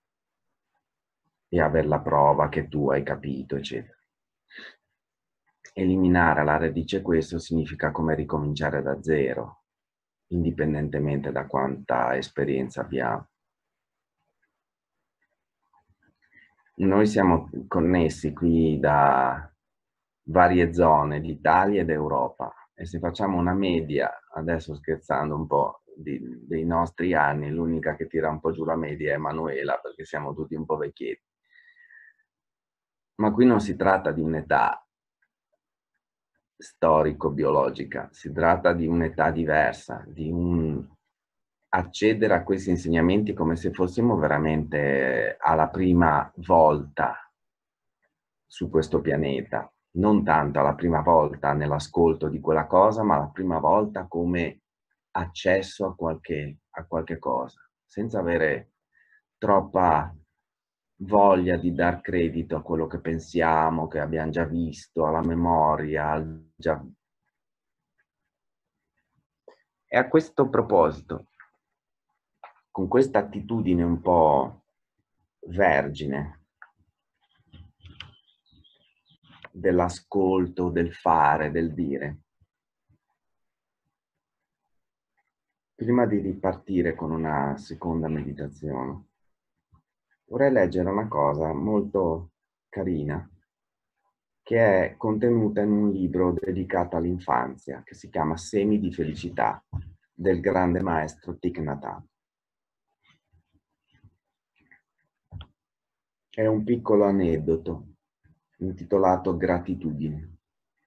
[SPEAKER 1] e avere la prova che tu hai capito, eccetera. Eliminare alla radice questo significa come ricominciare da zero, indipendentemente da quanta esperienza abbiamo. Noi siamo connessi qui da varie zone d'Italia ed Europa e se facciamo una media, adesso scherzando un po', dei nostri anni, l'unica che tira un po' giù la media è Emanuela, perché siamo tutti un po' vecchietti. Ma qui non si tratta di un'età storico-biologica, si tratta di un'età diversa, di un accedere a questi insegnamenti come se fossimo veramente alla prima volta su questo pianeta, non tanto la prima volta nell'ascolto di quella cosa, ma la prima volta come accesso a qualche cosa, senza avere troppa voglia di dar credito a quello che pensiamo, che abbiamo già visto, alla memoria, E a questo proposito, con questa attitudine un po' vergine dell'ascolto, del fare, del dire, prima di ripartire con una seconda meditazione, vorrei leggere una cosa molto carina che è contenuta in un libro dedicato all'infanzia che si chiama Semi di felicità del grande maestro Thich Nhat Hanh. È un piccolo aneddoto intitolato Gratitudine.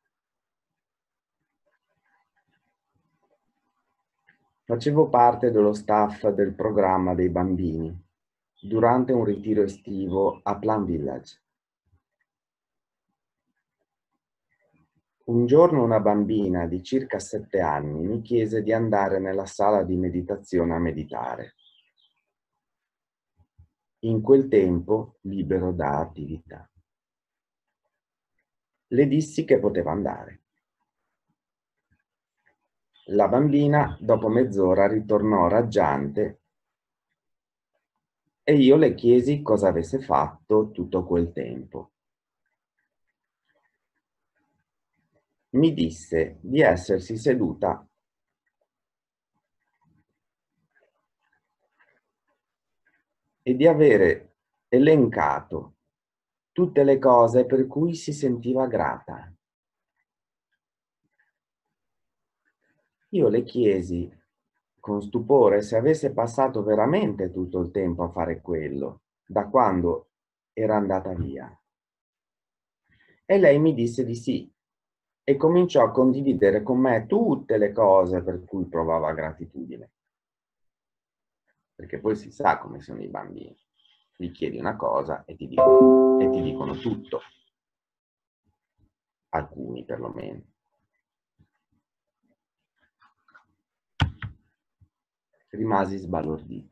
[SPEAKER 1] Facevo parte dello staff del programma dei bambini durante un ritiro estivo a Plum Village. Un giorno una bambina di circa 7 anni mi chiese di andare nella sala di meditazione a meditare. In quel tempo libero da attività. Le dissi che poteva andare. La bambina, dopo mezz'ora, ritornò raggiante e io le chiesi cosa avesse fatto tutto quel tempo. Mi disse di essersi seduta e di avere elencato tutte le cose per cui si sentiva grata. Io le chiesi con stupore se avesse passato veramente tutto il tempo a fare quello, da quando era andata via. E lei mi disse di sì e cominciò a condividere con me tutte le cose per cui provava gratitudine. Perché poi si sa come sono i bambini. Gli chiedi una cosa e ti dicono tutto. Alcuni perlomeno. Rimasi sbalordito.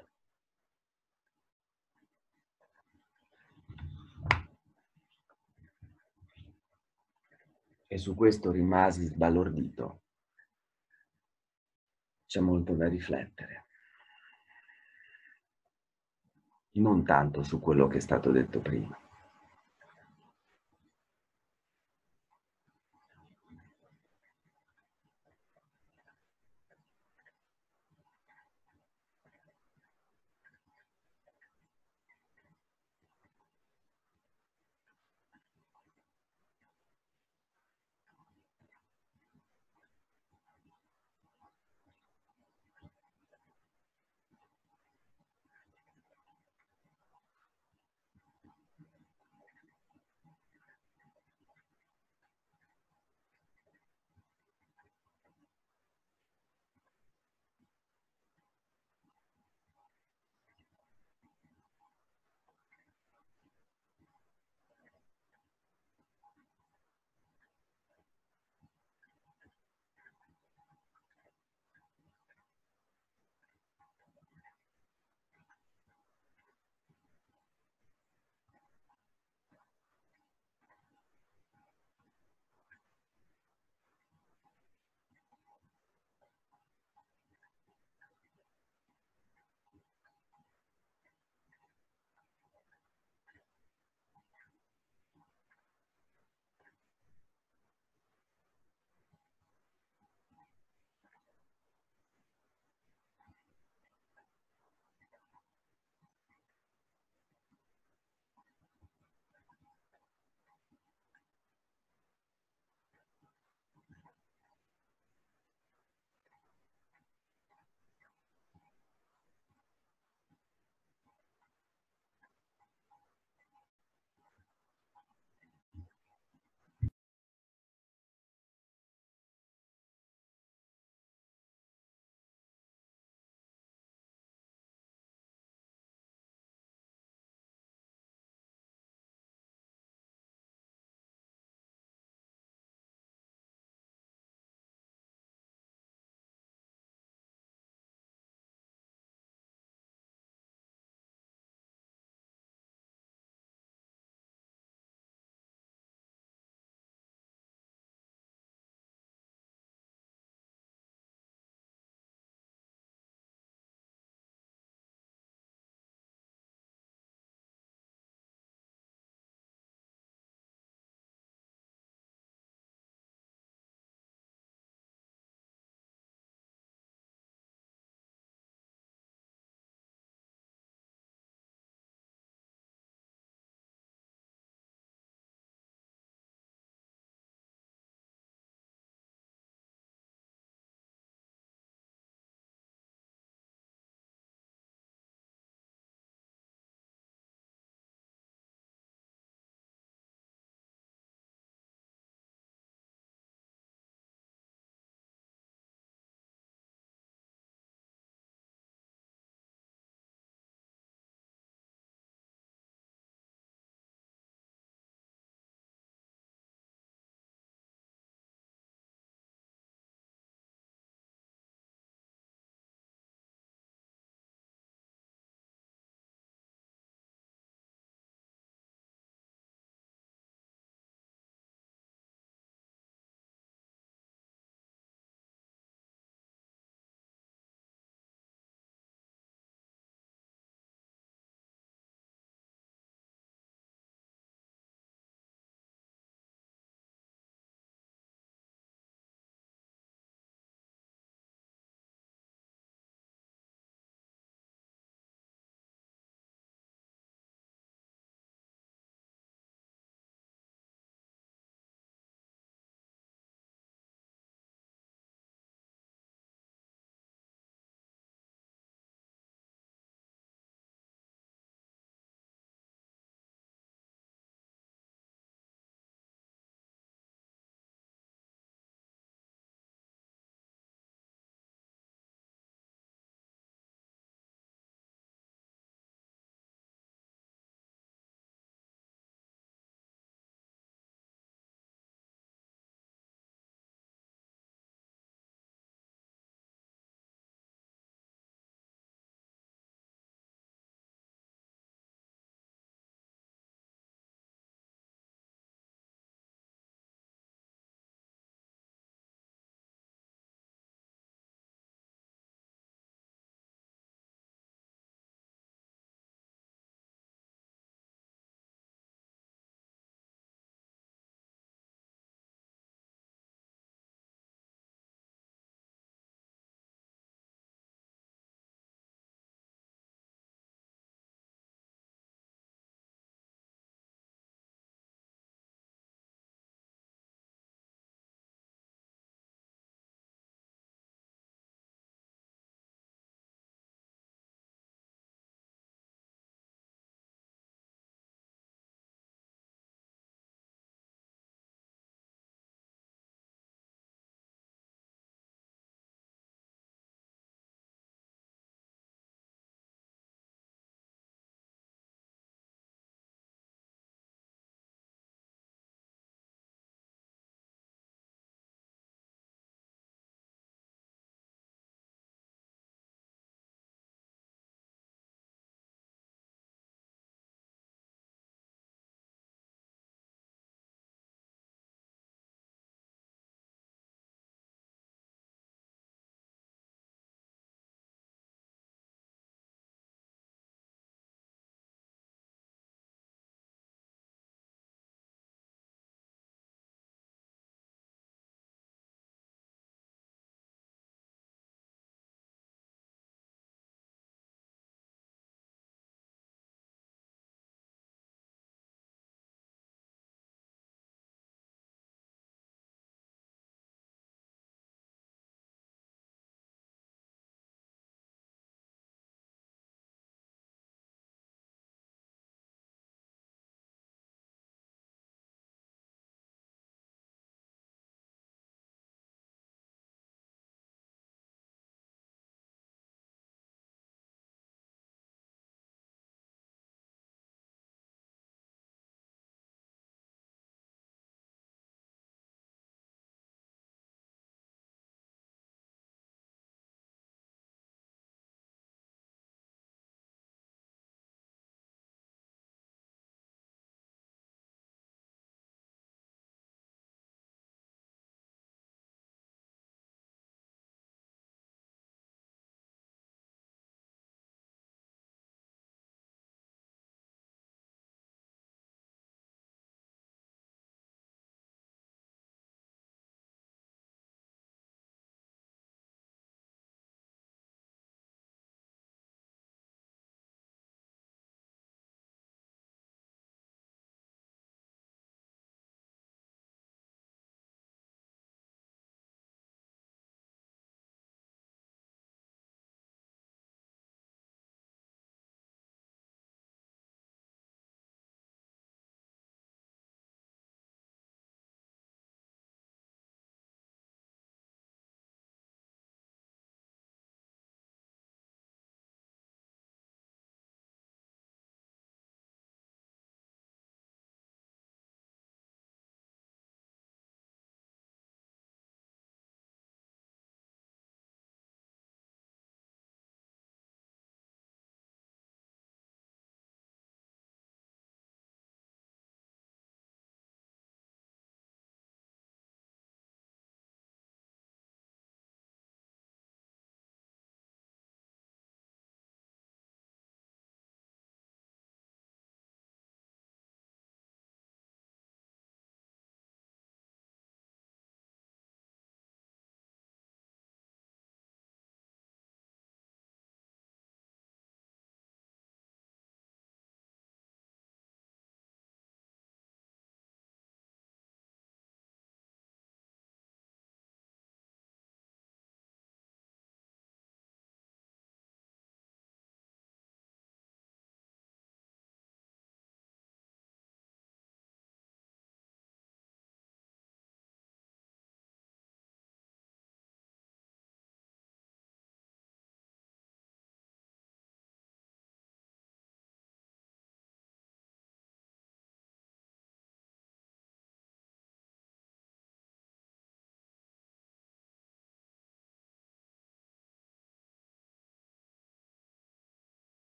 [SPEAKER 1] E su questo rimasi sbalordito. C'è molto da riflettere. Non tanto su quello che è stato detto prima.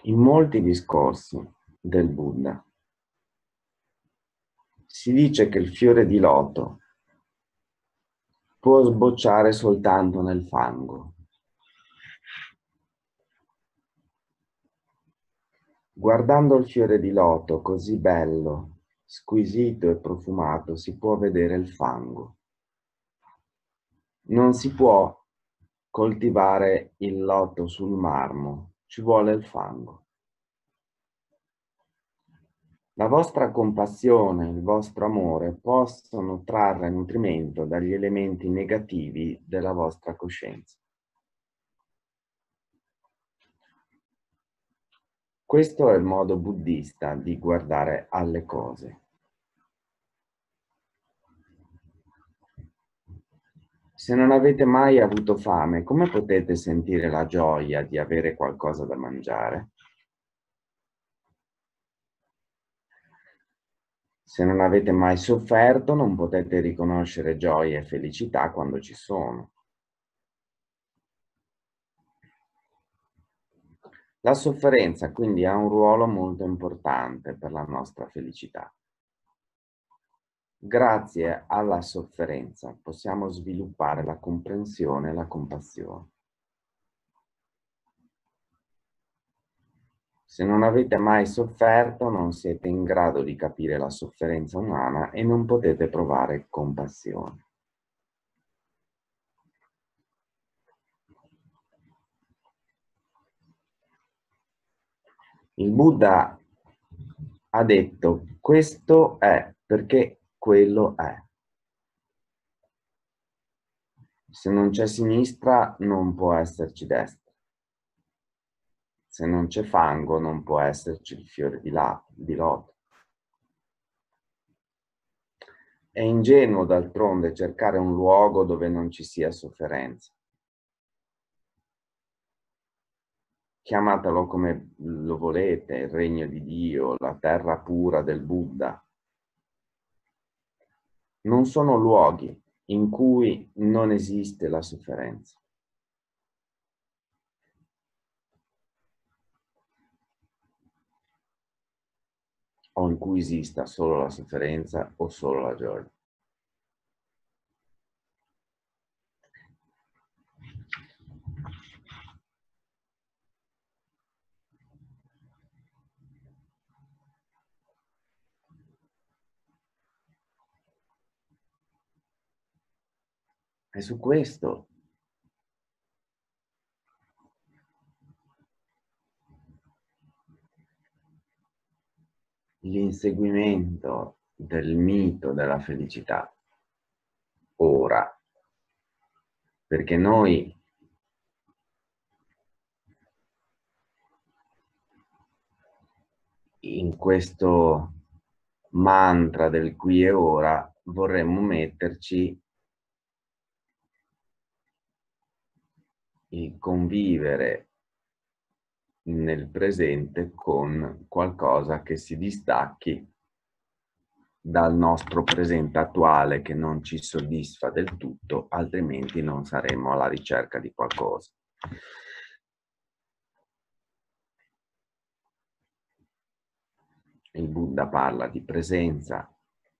[SPEAKER 1] In molti discorsi del Buddha si dice che il fiore di loto può sbocciare soltanto nel fango. Guardando il fiore di loto così bello, squisito e profumato, si può vedere il fango. Non si può coltivare il loto sul marmo, ci vuole il fango. La vostra compassione, il vostro amore possono trarre nutrimento dagli elementi negativi della vostra coscienza. Questo è il modo buddista di guardare alle cose. Se non avete mai avuto fame, come potete sentire la gioia di avere qualcosa da mangiare? Se non avete mai sofferto, non potete riconoscere gioia e felicità quando ci sono. La sofferenza quindi ha un ruolo molto importante per la nostra felicità. Grazie alla sofferenza possiamo sviluppare la comprensione e la compassione. Se non avete mai sofferto, non siete in grado di capire la sofferenza umana e non potete provare compassione. Il Buddha ha detto: questo è perché quello è. Se non c'è sinistra, non può esserci destra. Se non c'è fango, non può esserci il fiore di loto. È ingenuo d'altronde cercare un luogo dove non ci sia sofferenza. Chiamatelo come lo volete, il regno di Dio, la terra pura del Buddha. Non sono luoghi in cui non esiste la sofferenza. O in cui esista solo la sofferenza o solo la gioia. E su questo l'inseguimento del mito della felicità ora, perché noi in questo mantra del qui e ora vorremmo metterci il convivere nel presente con qualcosa che si distacchi dal nostro presente attuale che non ci soddisfa del tutto, altrimenti non saremo alla ricerca di qualcosa. Il Buddha parla di presenza,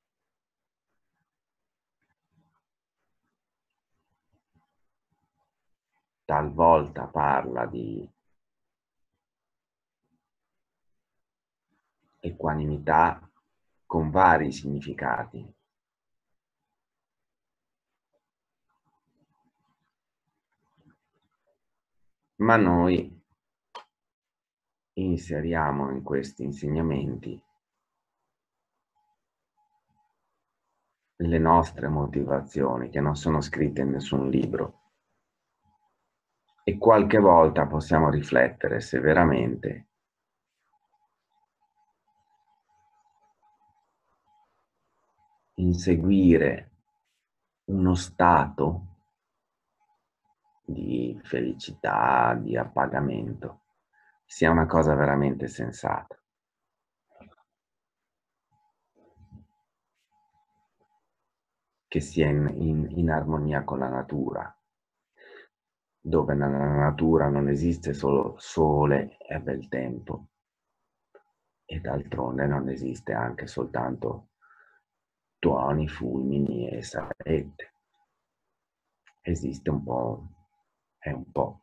[SPEAKER 1] talvolta parla di equanimità con vari significati. Ma noi inseriamo in questi insegnamenti le nostre motivazioni che non sono scritte in nessun libro e qualche volta possiamo riflettere se veramente inseguire uno stato di felicità, di appagamento, sia una cosa veramente sensata. Che sia in armonia con la natura. dove nella natura non esiste solo sole e bel tempo, e d'altronde non esiste anche soltanto tuoni, fulmini e saette. Esiste un po' e un po'.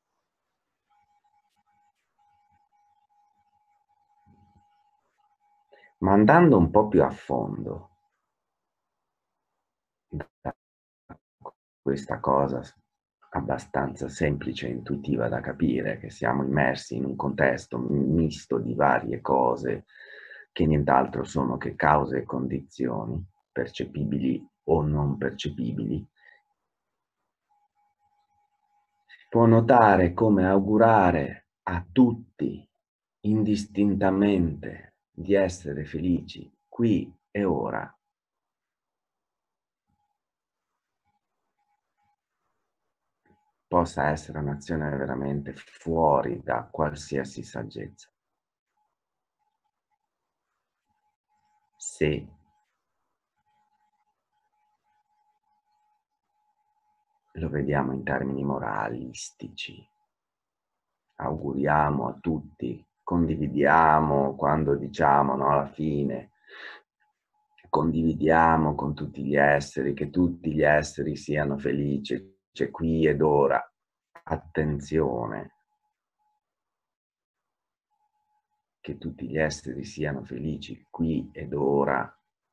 [SPEAKER 1] Ma andando un po' più a fondo da questa cosa abbastanza semplice e intuitiva da capire, che siamo immersi in un contesto misto di varie cose che nient'altro sono che cause e condizioni, percepibili o non percepibili, si può notare come augurare a tutti indistintamente di essere felici qui e ora possa essere un'azione veramente fuori da qualsiasi saggezza. Se lo vediamo in termini moralistici, auguriamo a tutti, condividiamo quando diciamo no, alla fine, condividiamo con tutti gli esseri, che tutti gli esseri siano felici, cioè qui ed ora. Attenzione, che tutti gli esseri siano felici qui ed ora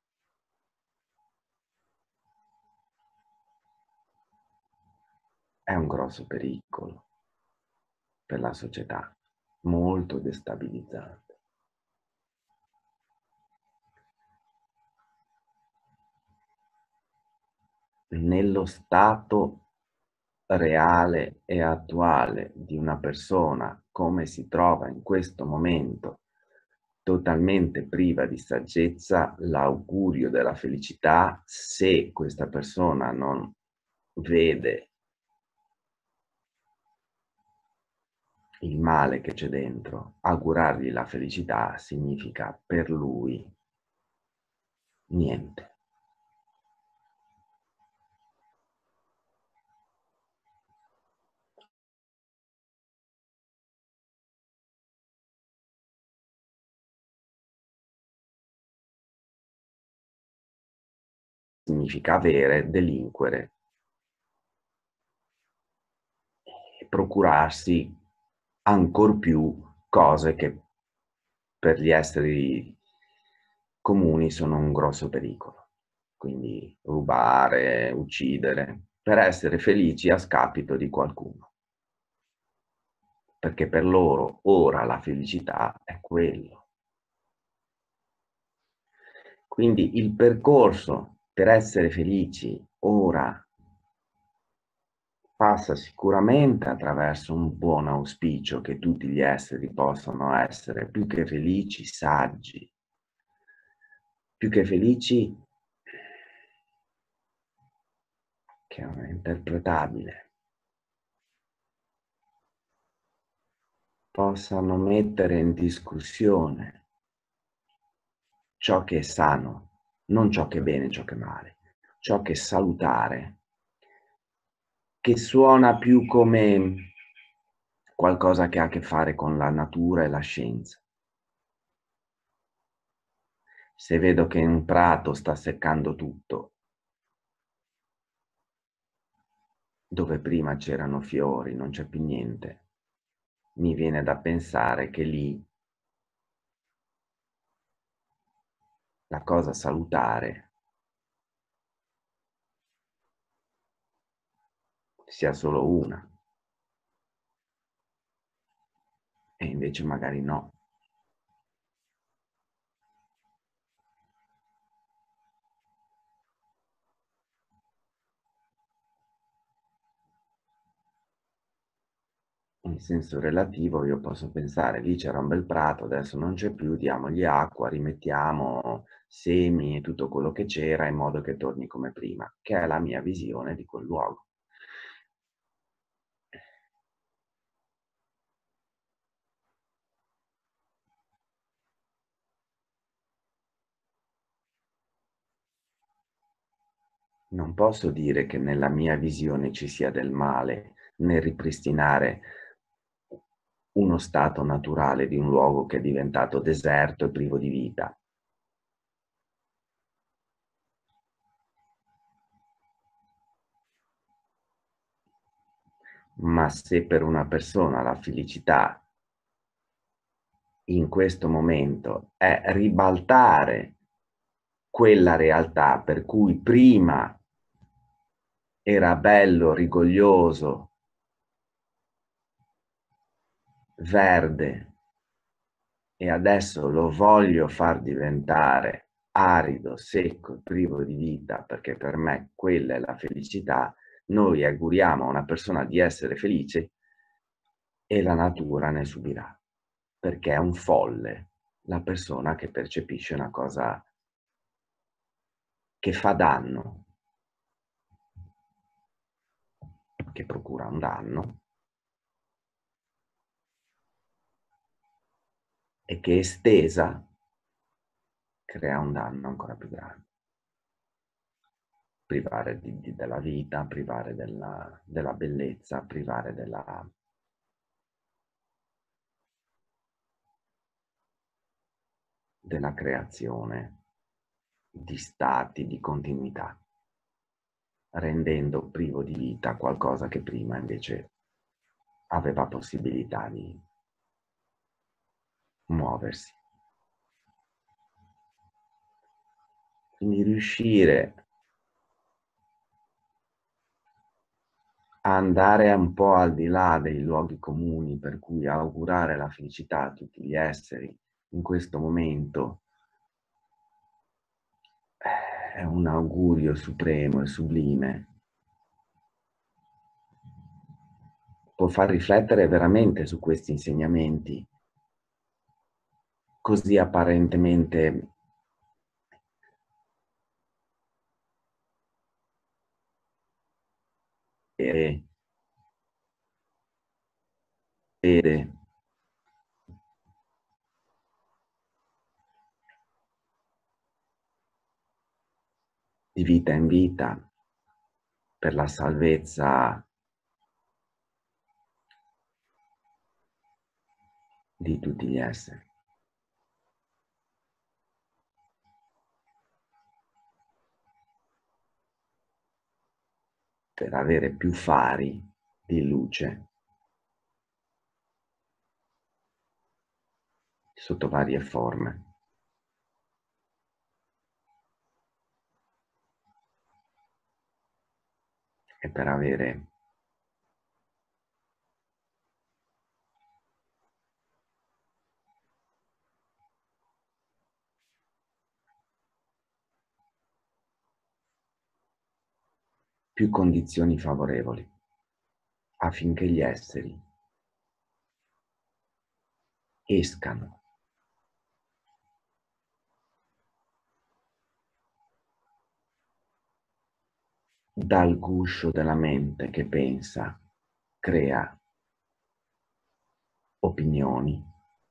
[SPEAKER 1] è un grosso pericolo per la società, molto destabilizzante. Nello stato reale e attuale di una persona, come si trova in questo momento, totalmente priva di saggezza, l'augurio della felicità, se questa persona non vede il male che c'è dentro, augurargli la felicità significa per lui niente. Significa avere, delinquere e procurarsi ancor più cose che per gli esseri comuni sono un grosso pericolo. Quindi rubare, uccidere, per essere felici a scapito di qualcuno. Perché per loro ora la felicità è quello. Quindi il percorso per essere felici ora passa sicuramente attraverso un buon auspicio che tutti gli esseri possano essere più che felici, saggi, più che felici, che è interpretabile, possano mettere in discussione ciò che è sano, non ciò che è bene, ciò che è male, ciò che è salutare, che suona più come qualcosa che ha a che fare con la natura e la scienza. Se vedo che in un prato sta seccando tutto, dove prima c'erano fiori, non c'è più niente, mi viene da pensare che lì la cosa salutare sia solo una, e invece magari no. In senso relativo io posso pensare, lì c'era un bel prato, adesso non c'è più, diamogli acqua, rimettiamo semi e tutto quello che c'era in modo che torni come prima, che è la mia visione di quel luogo. Non posso dire che nella mia visione ci sia del male, nel ripristinare uno stato naturale di un luogo che è diventato deserto e privo di vita. Ma se per una persona la felicità in questo momento è ribaltare quella realtà per cui prima era bello, rigoglioso, verde, e adesso lo voglio far diventare arido, secco, privo di vita, perché per me quella è la felicità, noi auguriamo a una persona di essere felice e la natura ne subirà, perché è un folle la persona che percepisce una cosa che fa danno, che procura un danno e che estesa crea un danno ancora più grande. Privare della vita, privare della bellezza, privare della creazione di stati di continuità, rendendo privo di vita qualcosa che prima invece aveva possibilità di muoversi. Quindi riuscire a andare un po' al di là dei luoghi comuni, per cui augurare la felicità a tutti gli esseri in questo momento è un augurio supremo e sublime. Può far riflettere veramente su questi insegnamenti così apparentemente vere, di vita in vita, per la salvezza di tutti gli esseri. Per avere più fari di luce sotto varie forme. E per avere più condizioni favorevoli affinché gli esseri escano dal guscio della mente che pensa, crea opinioni,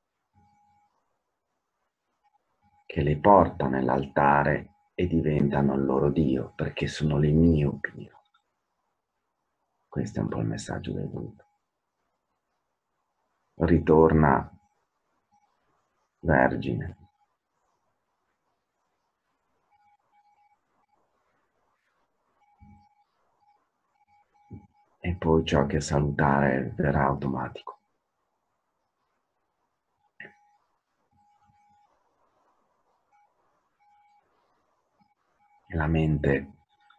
[SPEAKER 1] che le porta nell'altare e diventano il loro Dio, perché sono le mie opinioni. Questo è un po' il messaggio del Buddha. Ritorna vergine. E poi ciò che è salutare verrà automatico. La mente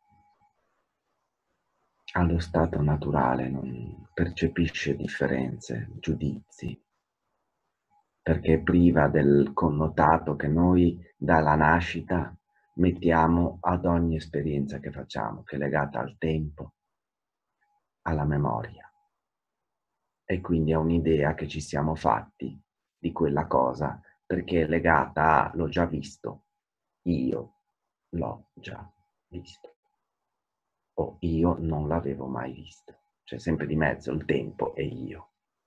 [SPEAKER 1] allo stato naturale non percepisce differenze, giudizi, perché è priva del connotato che noi dalla nascita mettiamo ad ogni esperienza che facciamo, che è legata al tempo, alla memoria e quindi a un'idea che ci siamo fatti di quella cosa perché è legata a l'ho già visto, io l'ho già visto o io non l'avevo mai visto. C'è sempre di mezzo il tempo e io.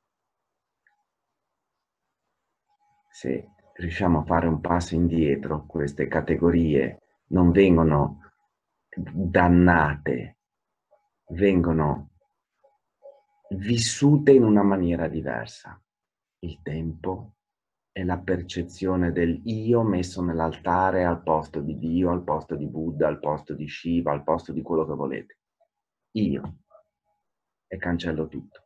[SPEAKER 1] Se riusciamo a fare un passo indietro, queste categorie non vengono dannate, vengono vissute in una maniera diversa. Il tempo è la percezione del io messo nell'altare al posto di Dio, al posto di Buddha, al posto di Shiva, al posto di quello che volete. Io. E cancello tutto.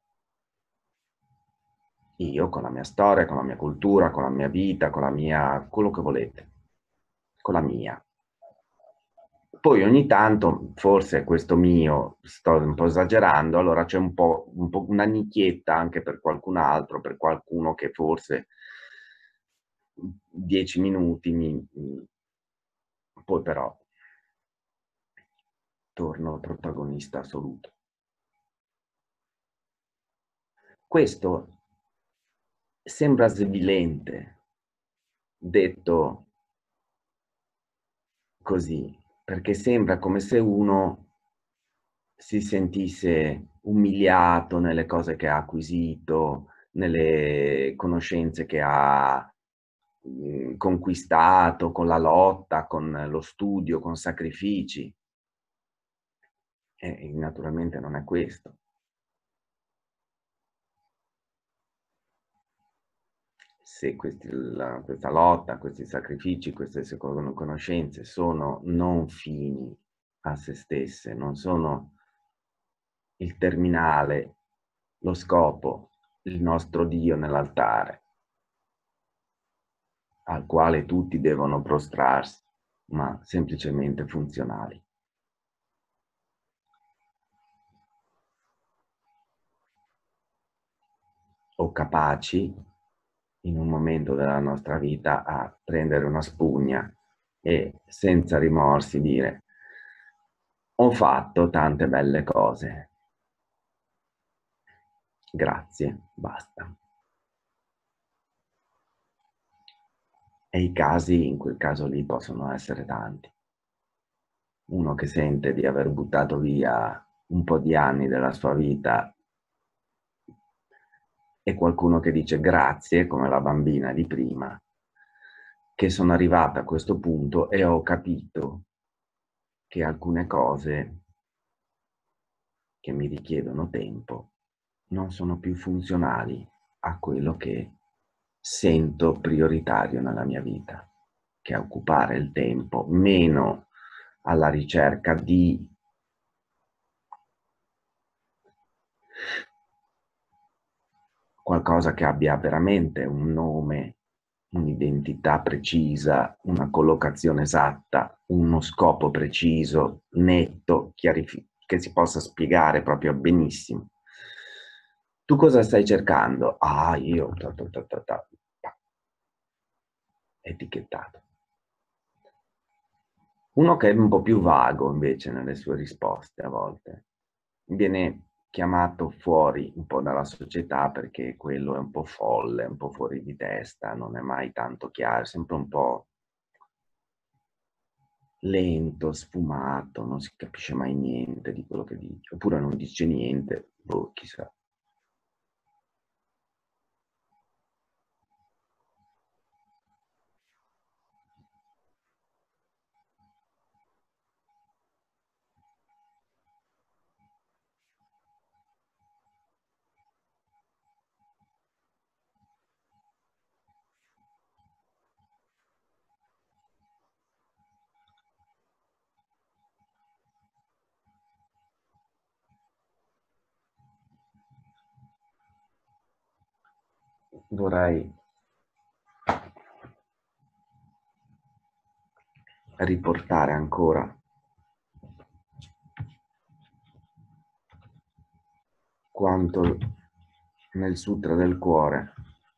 [SPEAKER 1] Io con la mia storia, con la mia cultura, con la mia vita, con la mia... quello che volete. Con la mia. Poi ogni tanto, forse questo mio, sto un po' esagerando, allora c'è una nicchietta anche per qualcun altro, per qualcuno che forse 10 minuti poi però torno protagonista assoluto. Questo sembra svilente, detto così, perché sembra come se uno si sentisse umiliato nelle cose che ha acquisito, nelle conoscenze che ha conquistato con la lotta, con lo studio, con sacrifici. E naturalmente non è questo. Se questa lotta, questi sacrifici, queste conoscenze sono non fini a se stesse, non sono il terminale, lo scopo, il nostro Dio nell'altare, al quale tutti devono prostrarsi, ma semplicemente funzionali. O capaci, in un momento della nostra vita, a prendere una spugna e senza rimorsi dire: ho fatto tante belle cose, grazie, basta. E i casi, in quel caso lì, possono essere tanti. Uno che sente di aver buttato via un po' di anni della sua vita e qualcuno che dice grazie, come la bambina di prima, che sono arrivata a questo punto e ho capito che alcune cose che mi richiedono tempo non sono più funzionali a quello che sento prioritario nella mia vita, che è occupare il tempo meno alla ricerca di qualcosa che abbia veramente un nome, un'identità precisa, una collocazione esatta, uno scopo preciso, netto, che si possa spiegare proprio benissimo. Tu cosa stai cercando? Ah, io... etichettato. Uno che è un po' più vago invece nelle sue risposte a volte. Viene chiamato fuori un po' dalla società perché quello è un po' folle, un po' fuori di testa, non è mai tanto chiaro, è sempre un po' lento, sfumato, non si capisce mai niente di quello che dice, oppure non dice niente, boh, chissà. Vorrei riportare ancora quanto nel Sutra del Cuore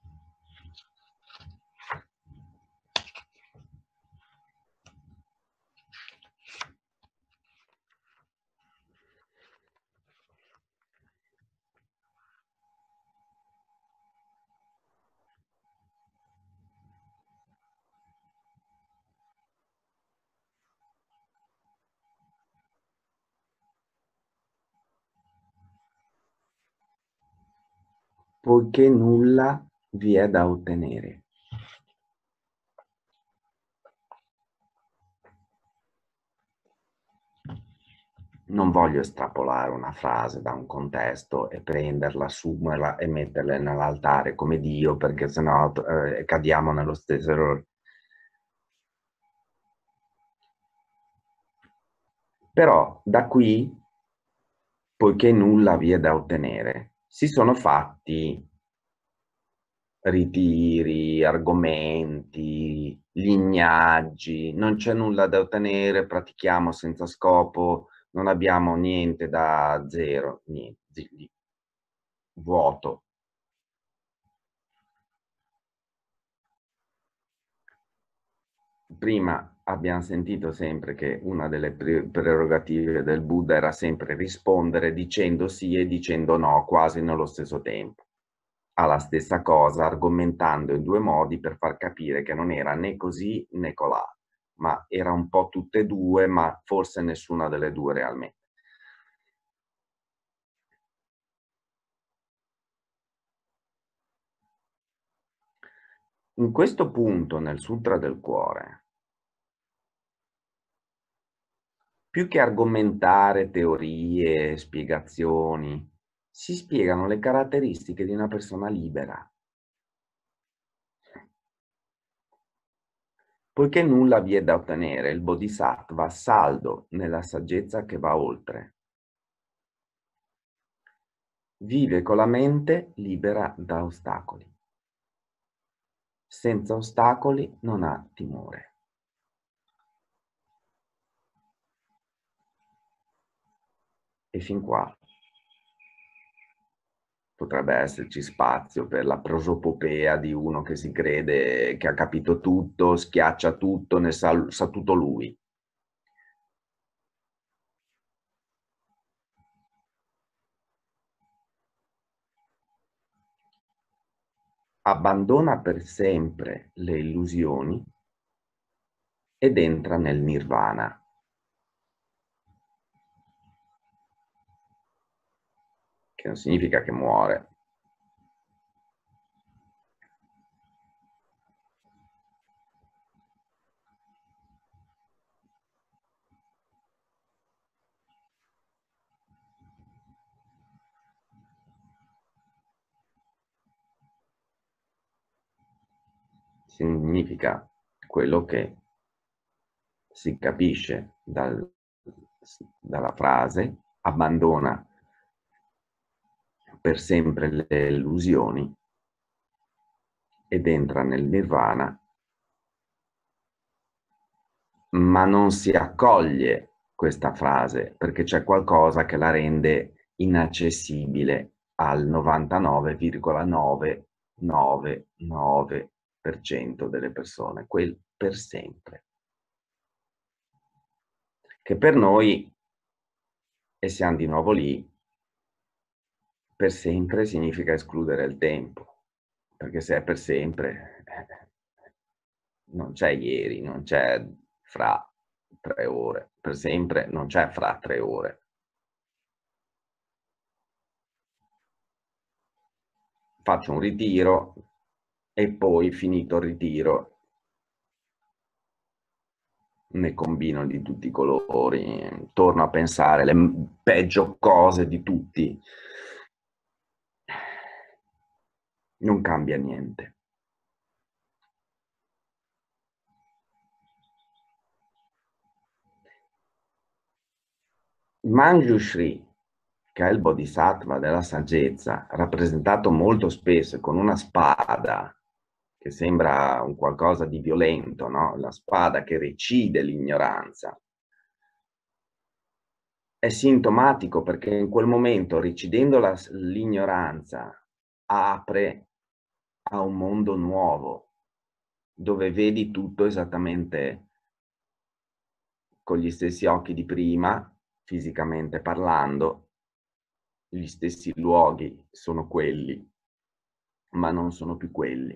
[SPEAKER 1] poiché nulla vi è da ottenere. non voglio estrapolare una frase da un contesto e prenderla, assumerla e metterla nell'altare come Dio, perché sennò cadiamo nello stesso errore. Però da qui, poiché nulla vi è da ottenere, si sono fatti ritiri, argomenti, lignaggi, non c'è nulla da ottenere, pratichiamo senza scopo, non abbiamo niente da zero, niente, vuoto. Prima abbiamo sentito sempre che una delle prerogative del Buddha era sempre rispondere dicendo sì e dicendo no, quasi nello stesso tempo. Alla stessa cosa, argomentando in due modi per far capire che non era né così né colà, ma era un po' tutte e due, ma forse nessuna delle due realmente. In questo punto, nel Sutra del Cuore, più che argomentare teorie, spiegazioni, si spiegano le caratteristiche di una persona libera. Poiché nulla vi è da ottenere, il Bodhisattva saldo nella saggezza che va oltre. Vive con la mente libera da ostacoli. Senza ostacoli non ha timore. E fin qua potrebbe esserci spazio per la prosopopea di uno che si crede che ha capito tutto, schiaccia tutto, ne sa tutto lui. Abbandona per sempre le illusioni ed entra nel nirvana, che non significa che muore. Significa quello che si capisce dalla frase, abbandona per sempre le illusioni ed entra nel nirvana, ma non si accoglie questa frase perché c'è qualcosa che la rende inaccessibile al 99,999% delle persone, quel per sempre. Che per noi, e siamo di nuovo lì, per sempre significa escludere il tempo, perché se è per sempre non c'è ieri, non c'è fra 3 ore, per sempre non c'è fra 3 ore. Faccio un ritiro e poi, finito il ritiro, ne combino di tutti i colori, torno a pensare le peggio cose di tutti. Non cambia niente. Manjushri, che è il bodhisattva della saggezza, rappresentato molto spesso con una spada, che sembra un qualcosa di violento, no? La spada che recide l'ignoranza. È sintomatico perché in quel momento, recidendo l'ignoranza, apre a un mondo nuovo, dove vedi tutto esattamente con gli stessi occhi di prima, fisicamente parlando, gli stessi luoghi sono quelli, ma non sono più quelli.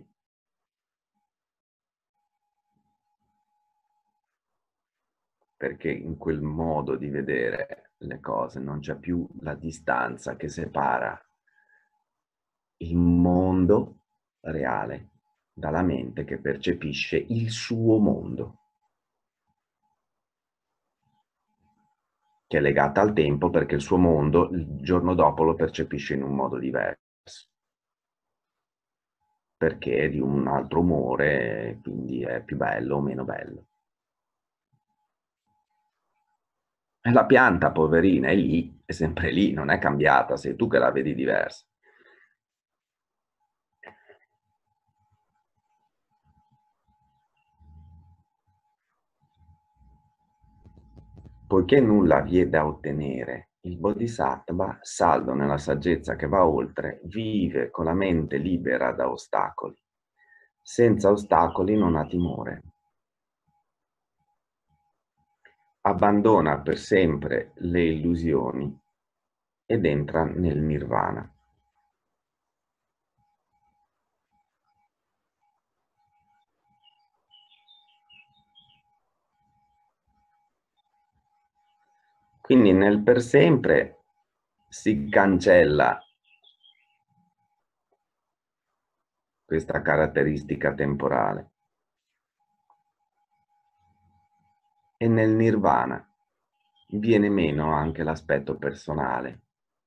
[SPEAKER 1] Perché in quel modo di vedere le cose non c'è più la distanza che separa il mondo reale dalla mente che percepisce il suo mondo. che è legata al tempo perché il suo mondo il giorno dopo lo percepisce in un modo diverso, perché è di un altro umore, quindi è più bello o meno bello. E la pianta, poverina, è lì, è sempre lì, non è cambiata, sei tu che la vedi diversa. Poiché nulla vi è da ottenere, il Bodhisattva, saldo nella saggezza che va oltre, vive con la mente libera da ostacoli. Senza ostacoli non ha timore. Abbandona per sempre le illusioni ed entra nel nirvana. Quindi nel per sempre si cancella questa caratteristica temporale e nel nirvana viene meno anche l'aspetto personale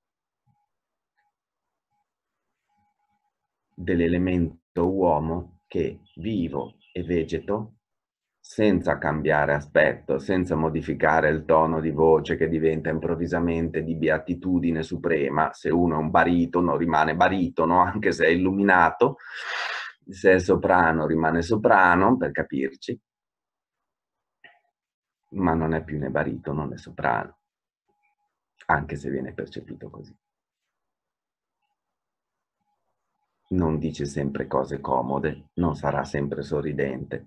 [SPEAKER 1] dell'elemento uomo che vivo e vegeto senza cambiare aspetto, senza modificare il tono di voce che diventa improvvisamente di beatitudine suprema. Se uno è un baritono rimane baritono anche se è illuminato, se è soprano rimane soprano, per capirci, ma non è più né baritono né soprano, anche se viene percepito così. Non dice sempre cose comode, non sarà sempre sorridente.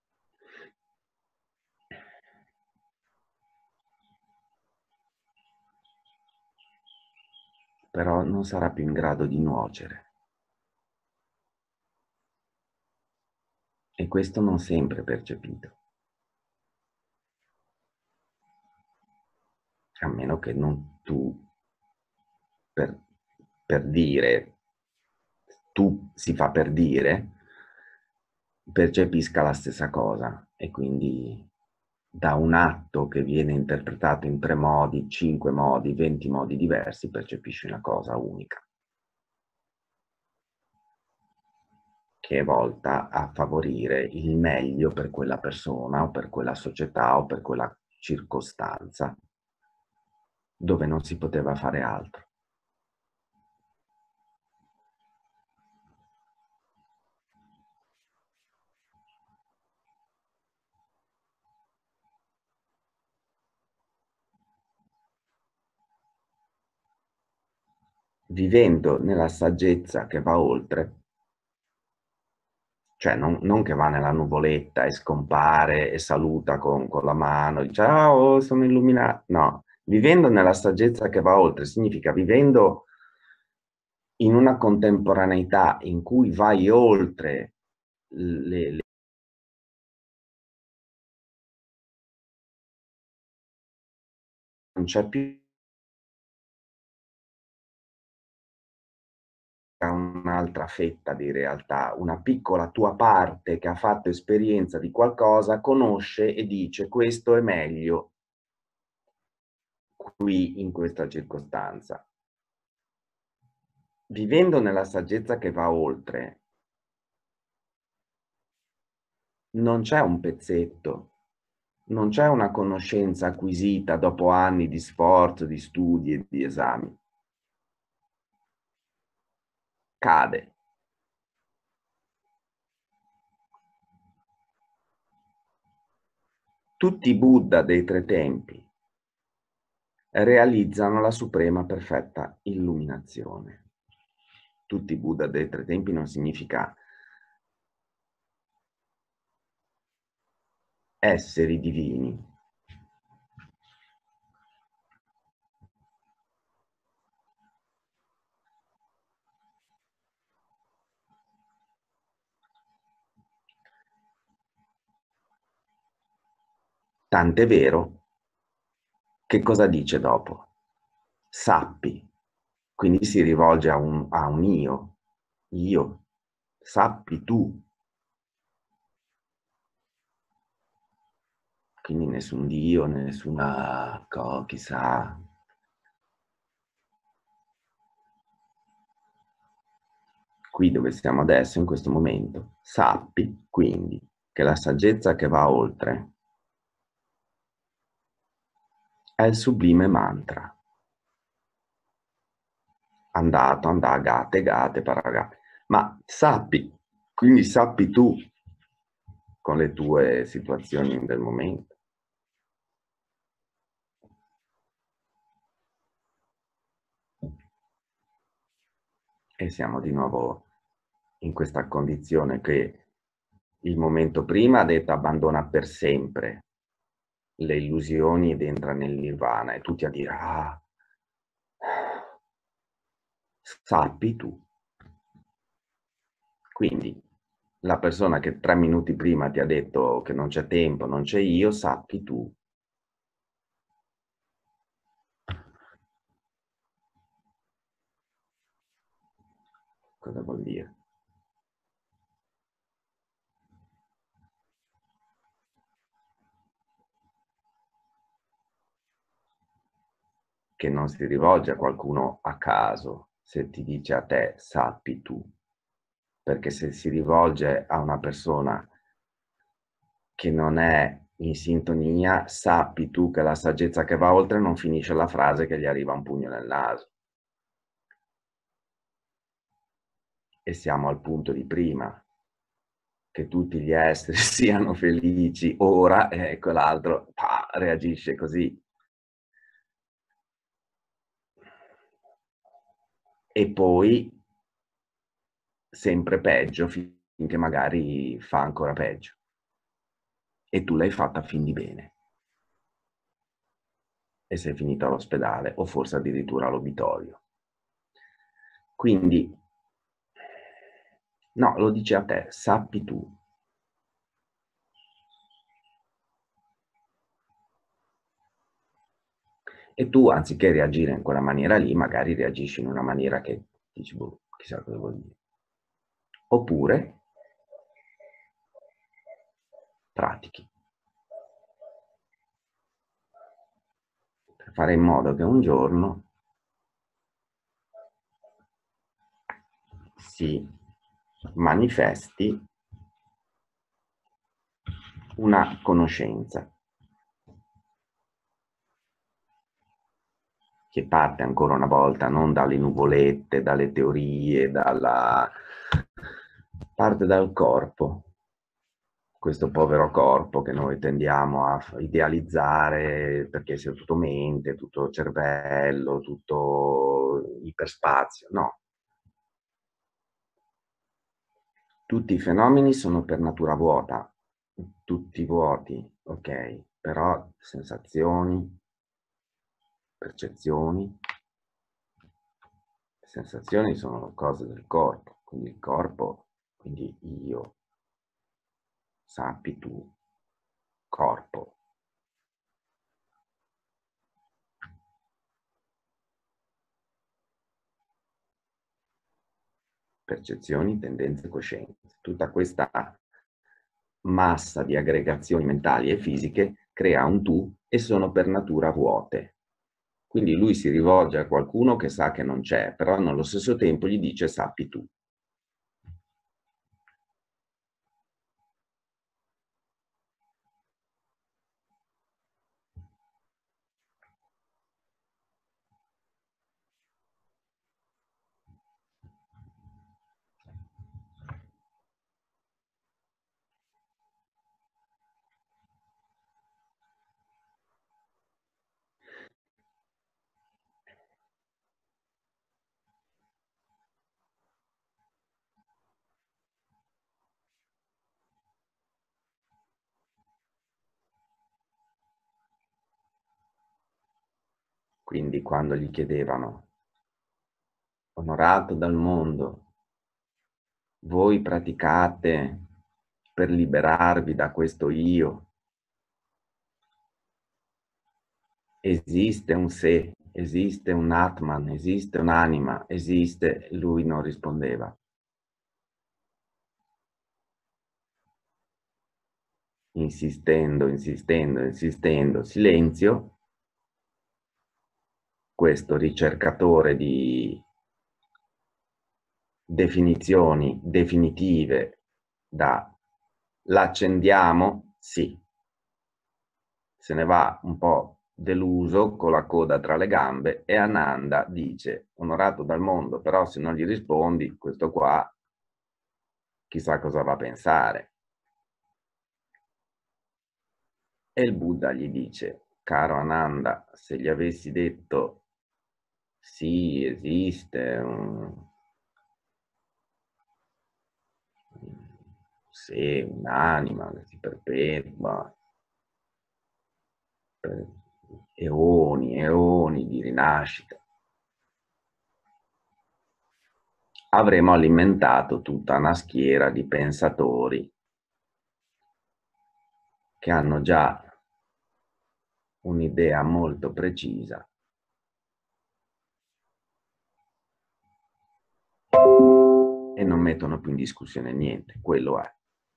[SPEAKER 1] Però non sarà più in grado di nuocere. E questo non sempre è percepito. A meno che non tu, per, per dire, tu si fa per dire, percepisca la stessa cosa e quindi da un atto che viene interpretato in 3 modi, 5 modi, 20 modi diversi, percepisci una cosa unica, che è volta a favorire il meglio per quella persona o per quella società o per quella circostanza dove non si poteva fare altro. Vivendo nella saggezza che va oltre, cioè non che va nella nuvoletta e scompare e saluta con la mano, dice ciao, sono illuminato. No, vivendo nella saggezza che va oltre significa vivendo in una contemporaneità in cui vai oltre non c'è più un'altra fetta di realtà, una piccola tua parte che ha fatto esperienza di qualcosa, conosce e dice questo è meglio qui in questa circostanza. Vivendo nella saggezza che va oltre, non c'è un pezzetto, non c'è una conoscenza acquisita dopo anni di sforzo, di studi e di esami. Cade. Tutti i Buddha dei 3 tempi realizzano la suprema perfetta illuminazione. Tutti i Buddha dei 3 tempi non significa esseri divini. Tant'è vero che cosa dice dopo? Sappi. Quindi si rivolge a un io, sappi tu. quindi nessun Dio, nessuna chissà. Qui dove siamo adesso, in questo momento, sappi quindi che la saggezza che va oltre è il sublime mantra. Andato, andagate, gate, paragate. Ma sappi, quindi sappi tu con le tue situazioni del momento. E siamo di nuovo in questa condizione che il momento prima ha detto abbandona per sempre le illusioni ed entra nel nirvana, e tutti a dire sappi tu. Quindi la persona che 3 minuti prima ti ha detto che non c'è tempo, non c'è io, sappi tu. Cosa vuol dire? Che non si rivolge a qualcuno a caso se ti dice a te sappi tu, perché se si rivolge a una persona che non è in sintonia, sappi tu che la saggezza che va oltre non finisce la frase che gli arriva un pugno nel naso. E siamo al punto di prima, che tutti gli esseri siano felici ora, e ecco l'altro reagisce così. E poi sempre peggio, finché magari fa ancora peggio. E tu l'hai fatta a fin di bene. E sei finito all'ospedale, o forse addirittura all'obitorio. Quindi, no, lo dice a te, sappi tu. E tu, anziché reagire in quella maniera lì, magari reagisci in una maniera che dici, boh, chissà cosa vuol dire. Oppure pratichi, per fare in modo che un giorno si manifesti una conoscenza che parte ancora una volta non dalle nuvolette, dalle teorie, parte dal corpo, questo povero corpo che noi tendiamo a idealizzare perché sia tutto mente, tutto cervello, tutto iperspazio. No, tutti i fenomeni sono per natura vuota, tutti vuoti, ok? Però sensazioni, percezioni, sensazioni sono cose del corpo, quindi il corpo, quindi io, sappi tu, corpo. Percezioni, tendenze, coscienze. Tutta questa massa di aggregazioni mentali e fisiche crea un tu e sono per natura vuote. Quindi lui si rivolge a qualcuno che sa che non c'è, però nello stesso tempo gli dice sappi tu. Quindi quando gli chiedevano, onorato dal mondo, voi praticate per liberarvi da questo io? Esiste un sé, esiste un Atman, esiste un'anima, esiste, lui non rispondeva. insistendo, insistendo, insistendo, silenzio, questo ricercatore di definizioni definitive da l'accendiamo, sì, se ne va un po' deluso con la coda tra le gambe e Ananda dice: onorato dal mondo, però se non gli rispondi, questo qua chissà cosa va a pensare. E il Buddha gli dice: caro Ananda, se gli avessi detto sì, esiste sì, un'anima che si perpetua per eoni e eoni di rinascita, avremo alimentato tutta una schiera di pensatori che hanno già un'idea molto precisa e non mettono più in discussione niente, quello è.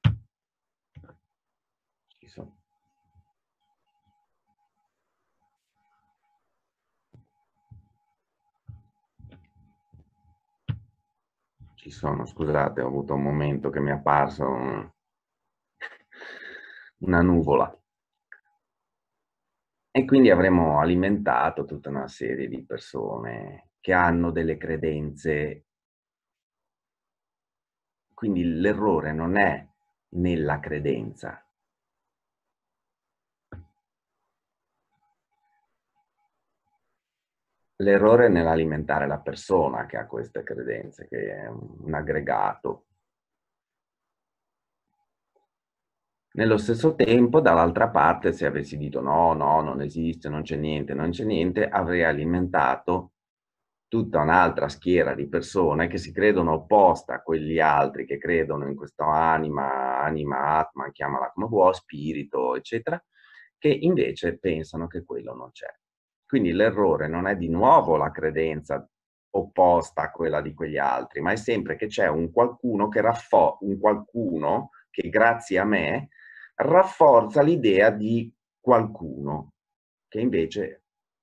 [SPEAKER 1] Ci sono, scusate, ho avuto un momento che mi è apparso una nuvola. E quindi avremo alimentato tutta una serie di persone che hanno delle credenze. Quindi l'errore non è nella credenza. L'errore è nell'alimentare la persona che ha queste credenze, che è un aggregato. Nello stesso tempo, dall'altra parte, se avessi detto no, no, non esiste, non c'è niente, non c'è niente, avrei alimentato tutta un'altra schiera di persone che si credono opposta a quegli altri che credono in questa anima, atma, chiamala come vuoi, spirito, eccetera, che invece pensano che quello non c'è. Quindi l'errore non è di nuovo la credenza opposta a quella di quegli altri, ma è sempre che c'è un qualcuno che grazie a me rafforza l'idea di qualcuno che invece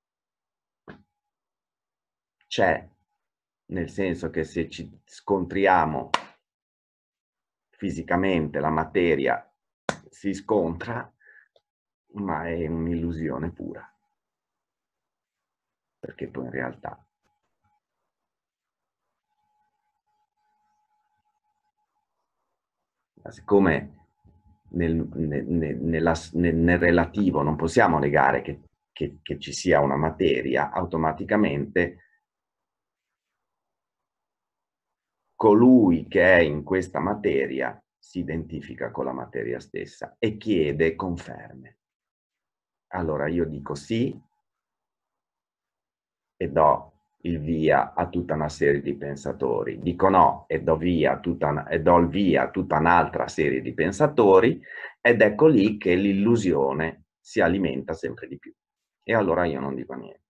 [SPEAKER 1] c'è, nel senso che se ci scontriamo fisicamente, la materia si scontra, ma è un'illusione pura, perché poi in realtà siccome nel relativo non possiamo negare che ci sia una materia, automaticamente colui che è in questa materia si identifica con la materia stessa e chiede conferme. Allora io dico sì e do il via a tutta una serie di pensatori, dico no e do il via a tutta un'altra serie di pensatori, ed ecco lì che l'illusione si alimenta sempre di più. E allora io non dico niente.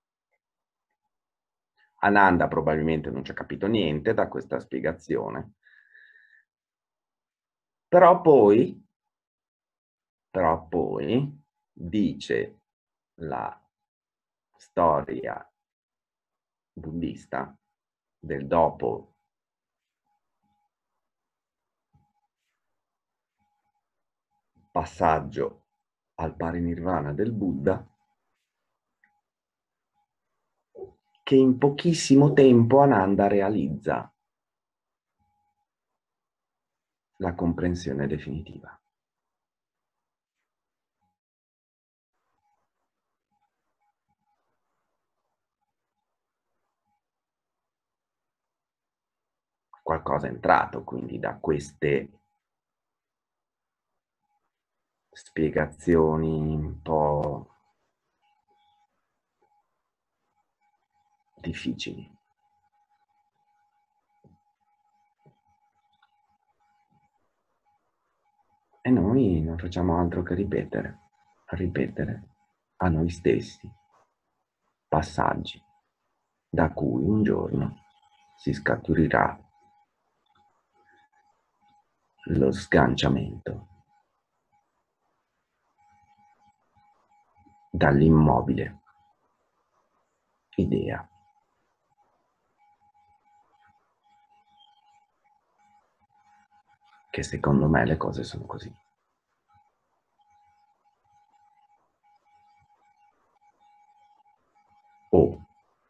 [SPEAKER 1] Ananda probabilmente non ci ha capito niente da questa spiegazione, però poi dice la storia buddista del dopo passaggio al parinirvana del Buddha, che in pochissimo tempo Ananda realizza la comprensione definitiva. Qualcosa è entrato quindi da queste spiegazioni un po' difficili. E noi non facciamo altro che ripetere a noi stessi passaggi da cui un giorno si scaturirà lo sganciamento dall'immobile idea. Che secondo me le cose sono così. O,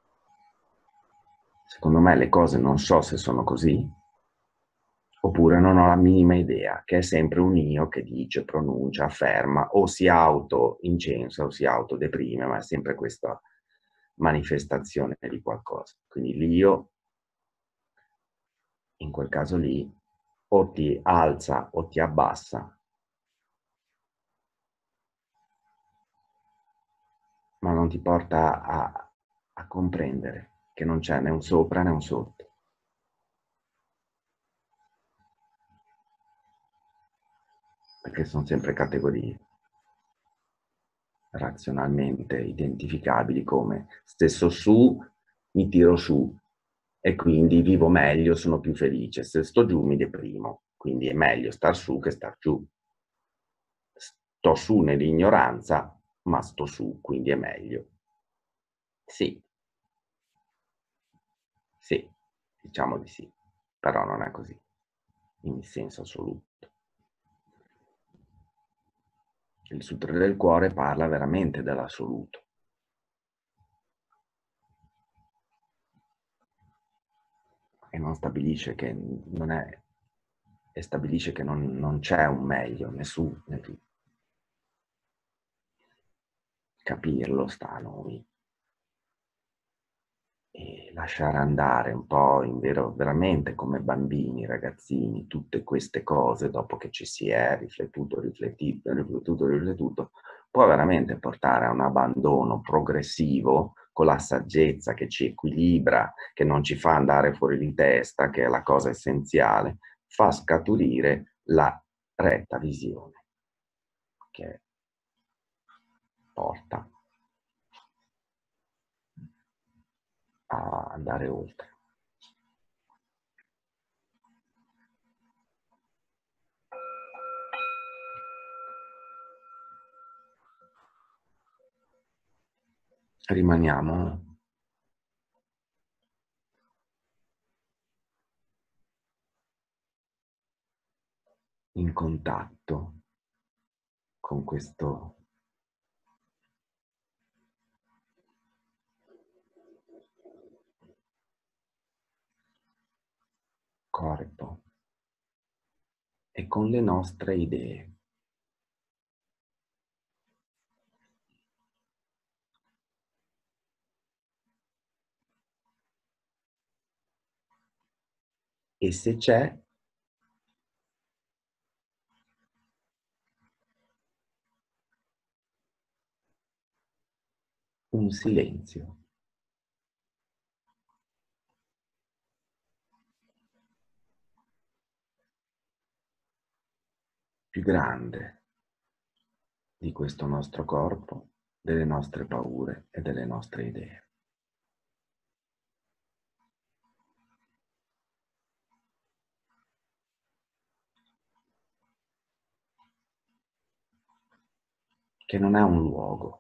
[SPEAKER 1] secondo me le cose non so se sono così, oppure non ho la minima idea, che è sempre un io che dice, pronuncia, afferma, o si auto-incensa o si autodeprime, ma è sempre questa manifestazione di qualcosa. Quindi l'io, in quel caso lì, o ti alza o ti abbassa, ma non ti porta a comprendere che non c'è né un sopra né un sotto. Perché sono sempre categorie razionalmente identificabili come stesso su, mi tiro su e quindi vivo meglio, sono più felice. Se sto giù mi deprimo, quindi è meglio star su che star giù. Sto su nell'ignoranza, ma sto su, quindi è meglio. Sì, sì, diciamo di sì, però non è così, in senso assoluto. Il Sutra del Cuore parla veramente dell'assoluto. E non stabilisce che non è, e stabilisce che non c'è un meglio, nessuno, né tu. Capirlo sta a noi. E lasciare andare un po' in vero, veramente come bambini, ragazzini, tutte queste cose dopo che ci si è riflettuto, può veramente portare a un abbandono progressivo con la saggezza che ci equilibra, che non ci fa andare fuori di testa, che è la cosa essenziale, fa scaturire la retta visione che porta a andare oltre. Rimaniamo in contatto con questo corpo e con le nostre idee. E se c'è un silenzio più grande di questo nostro corpo, delle nostre paure e delle nostre idee. Che non è un luogo,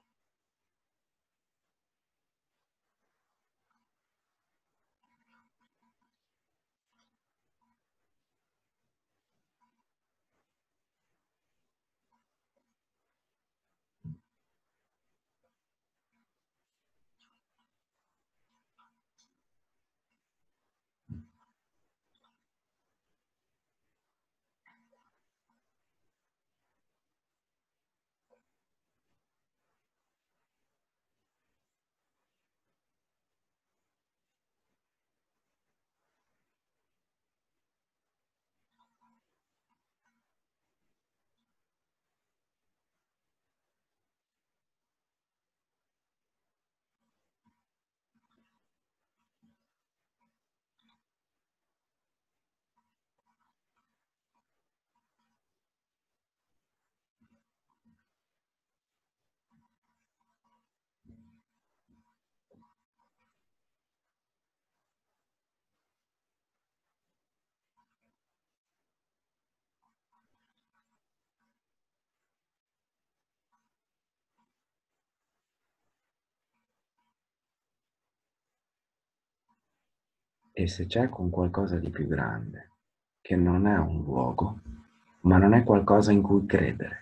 [SPEAKER 1] E se c'è con qualcosa di più grande, che non è un luogo, ma non è qualcosa in cui credere,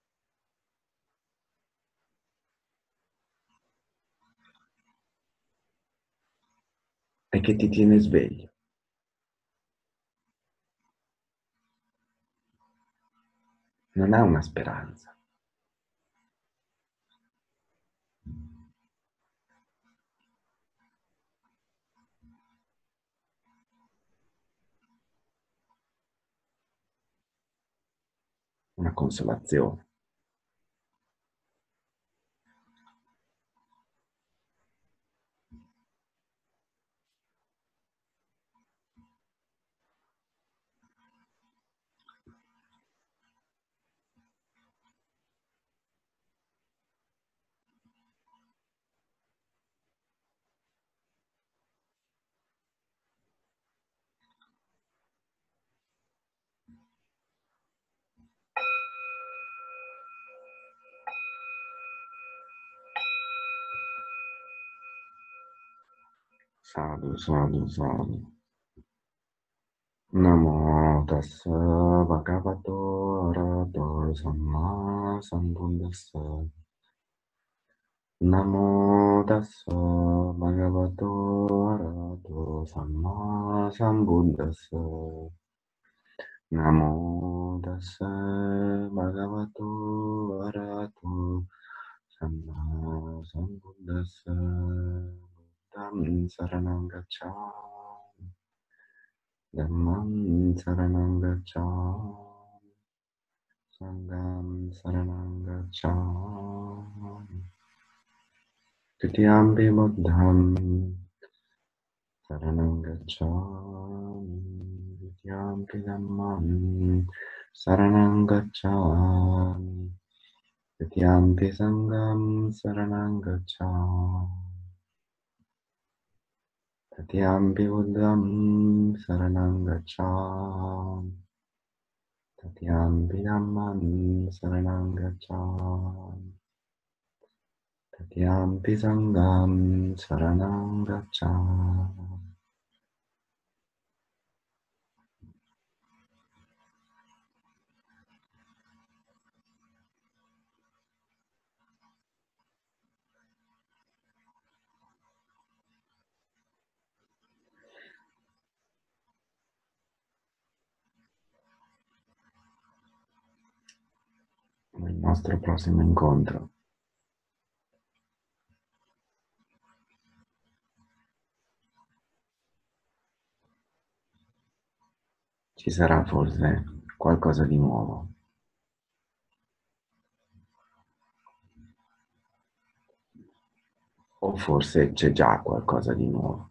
[SPEAKER 1] e che ti tiene sveglio. Non è una speranza. Una consolazione. Sadhu, sadhu, sadhu. Namo tassa bhagavato arahato samma sambuddhassa. Namo tassa bhagavato arahato samma sambuddhassa. Namo tassa bhagavato arahato samma sambuddhassa. Buddham saranam gacchami. Dhammam saranam gacchami. Sangham saranam gacchami. Titiyampi buddham saranam gacchami. Titiyampi dhammam saranam gacchami. Titiyampi sangham saranam gacchami. Titiyampi buddham saranam gacchami. Titiyampi dhammam saranam gacchami. Titiyampi sangham saranam gacchami. Nel nostro prossimo incontro ci sarà forse qualcosa di nuovo, o forse c'è già qualcosa di nuovo.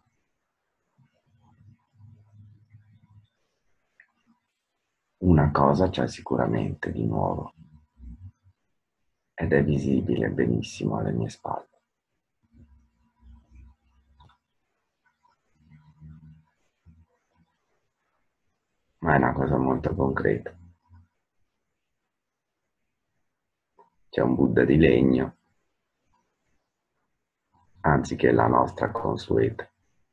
[SPEAKER 1] Una cosa c'è sicuramente di nuovo ed è visibile benissimo alle mie spalle. Ma è una cosa molto concreta. C'è un Buddha di legno, anziché la nostra consueta.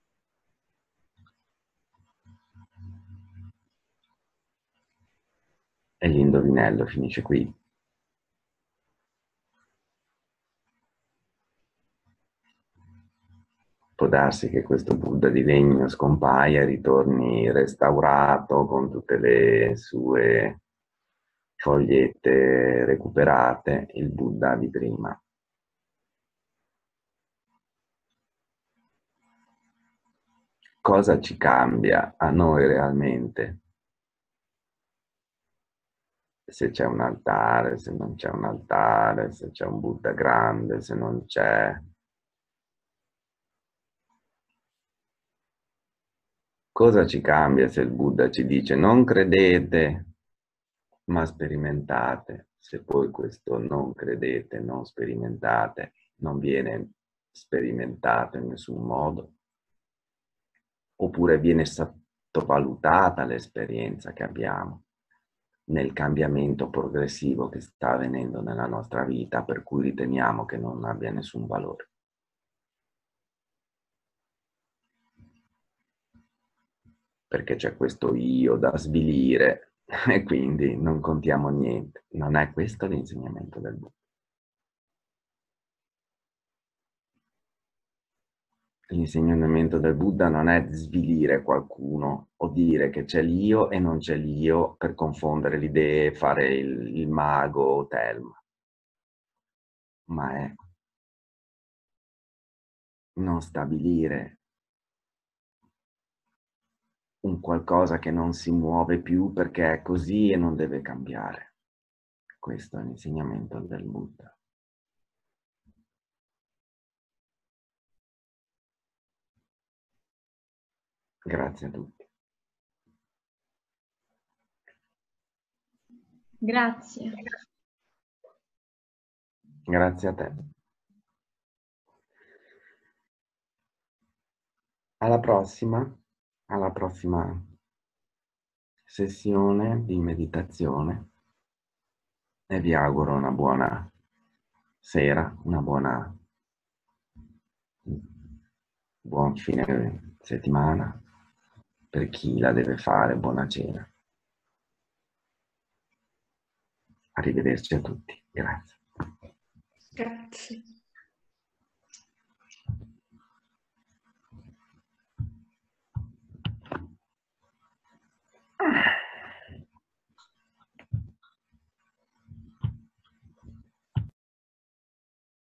[SPEAKER 1] E l'indovinello finisce qui. Può darsi che questo Buddha di legno scompaia e ritorni restaurato con tutte le sue fogliette recuperate, il Buddha di prima. Cosa ci cambia a noi realmente? Se c'è un altare, se non c'è un altare, se c'è un Buddha grande, se non c'è. Cosa ci cambia se il Buddha ci dice non credete, ma sperimentate? Se poi questo non credete, non sperimentate, non viene sperimentato in nessun modo, oppure viene sottovalutata l'esperienza che abbiamo nel cambiamento progressivo che sta avvenendo nella nostra vita, per cui riteniamo che non abbia nessun valore. perché c'è questo io da svilire e quindi non contiamo niente. Non è questo l'insegnamento del Buddha. L'insegnamento del Buddha non è svilire qualcuno o dire che c'è l'io e non c'è l'io per confondere le idee e fare il mago o Telma, ma è non stabilire un qualcosa che non si muove più perché è così e non deve cambiare. Questo è l'insegnamento del Buddha. Grazie a tutti.
[SPEAKER 2] Grazie.
[SPEAKER 1] Grazie a te. Alla prossima sessione di meditazione e vi auguro una buona sera, buon fine settimana. Per chi la deve fare, buona cena. Arrivederci a tutti. Grazie.
[SPEAKER 2] Grazie.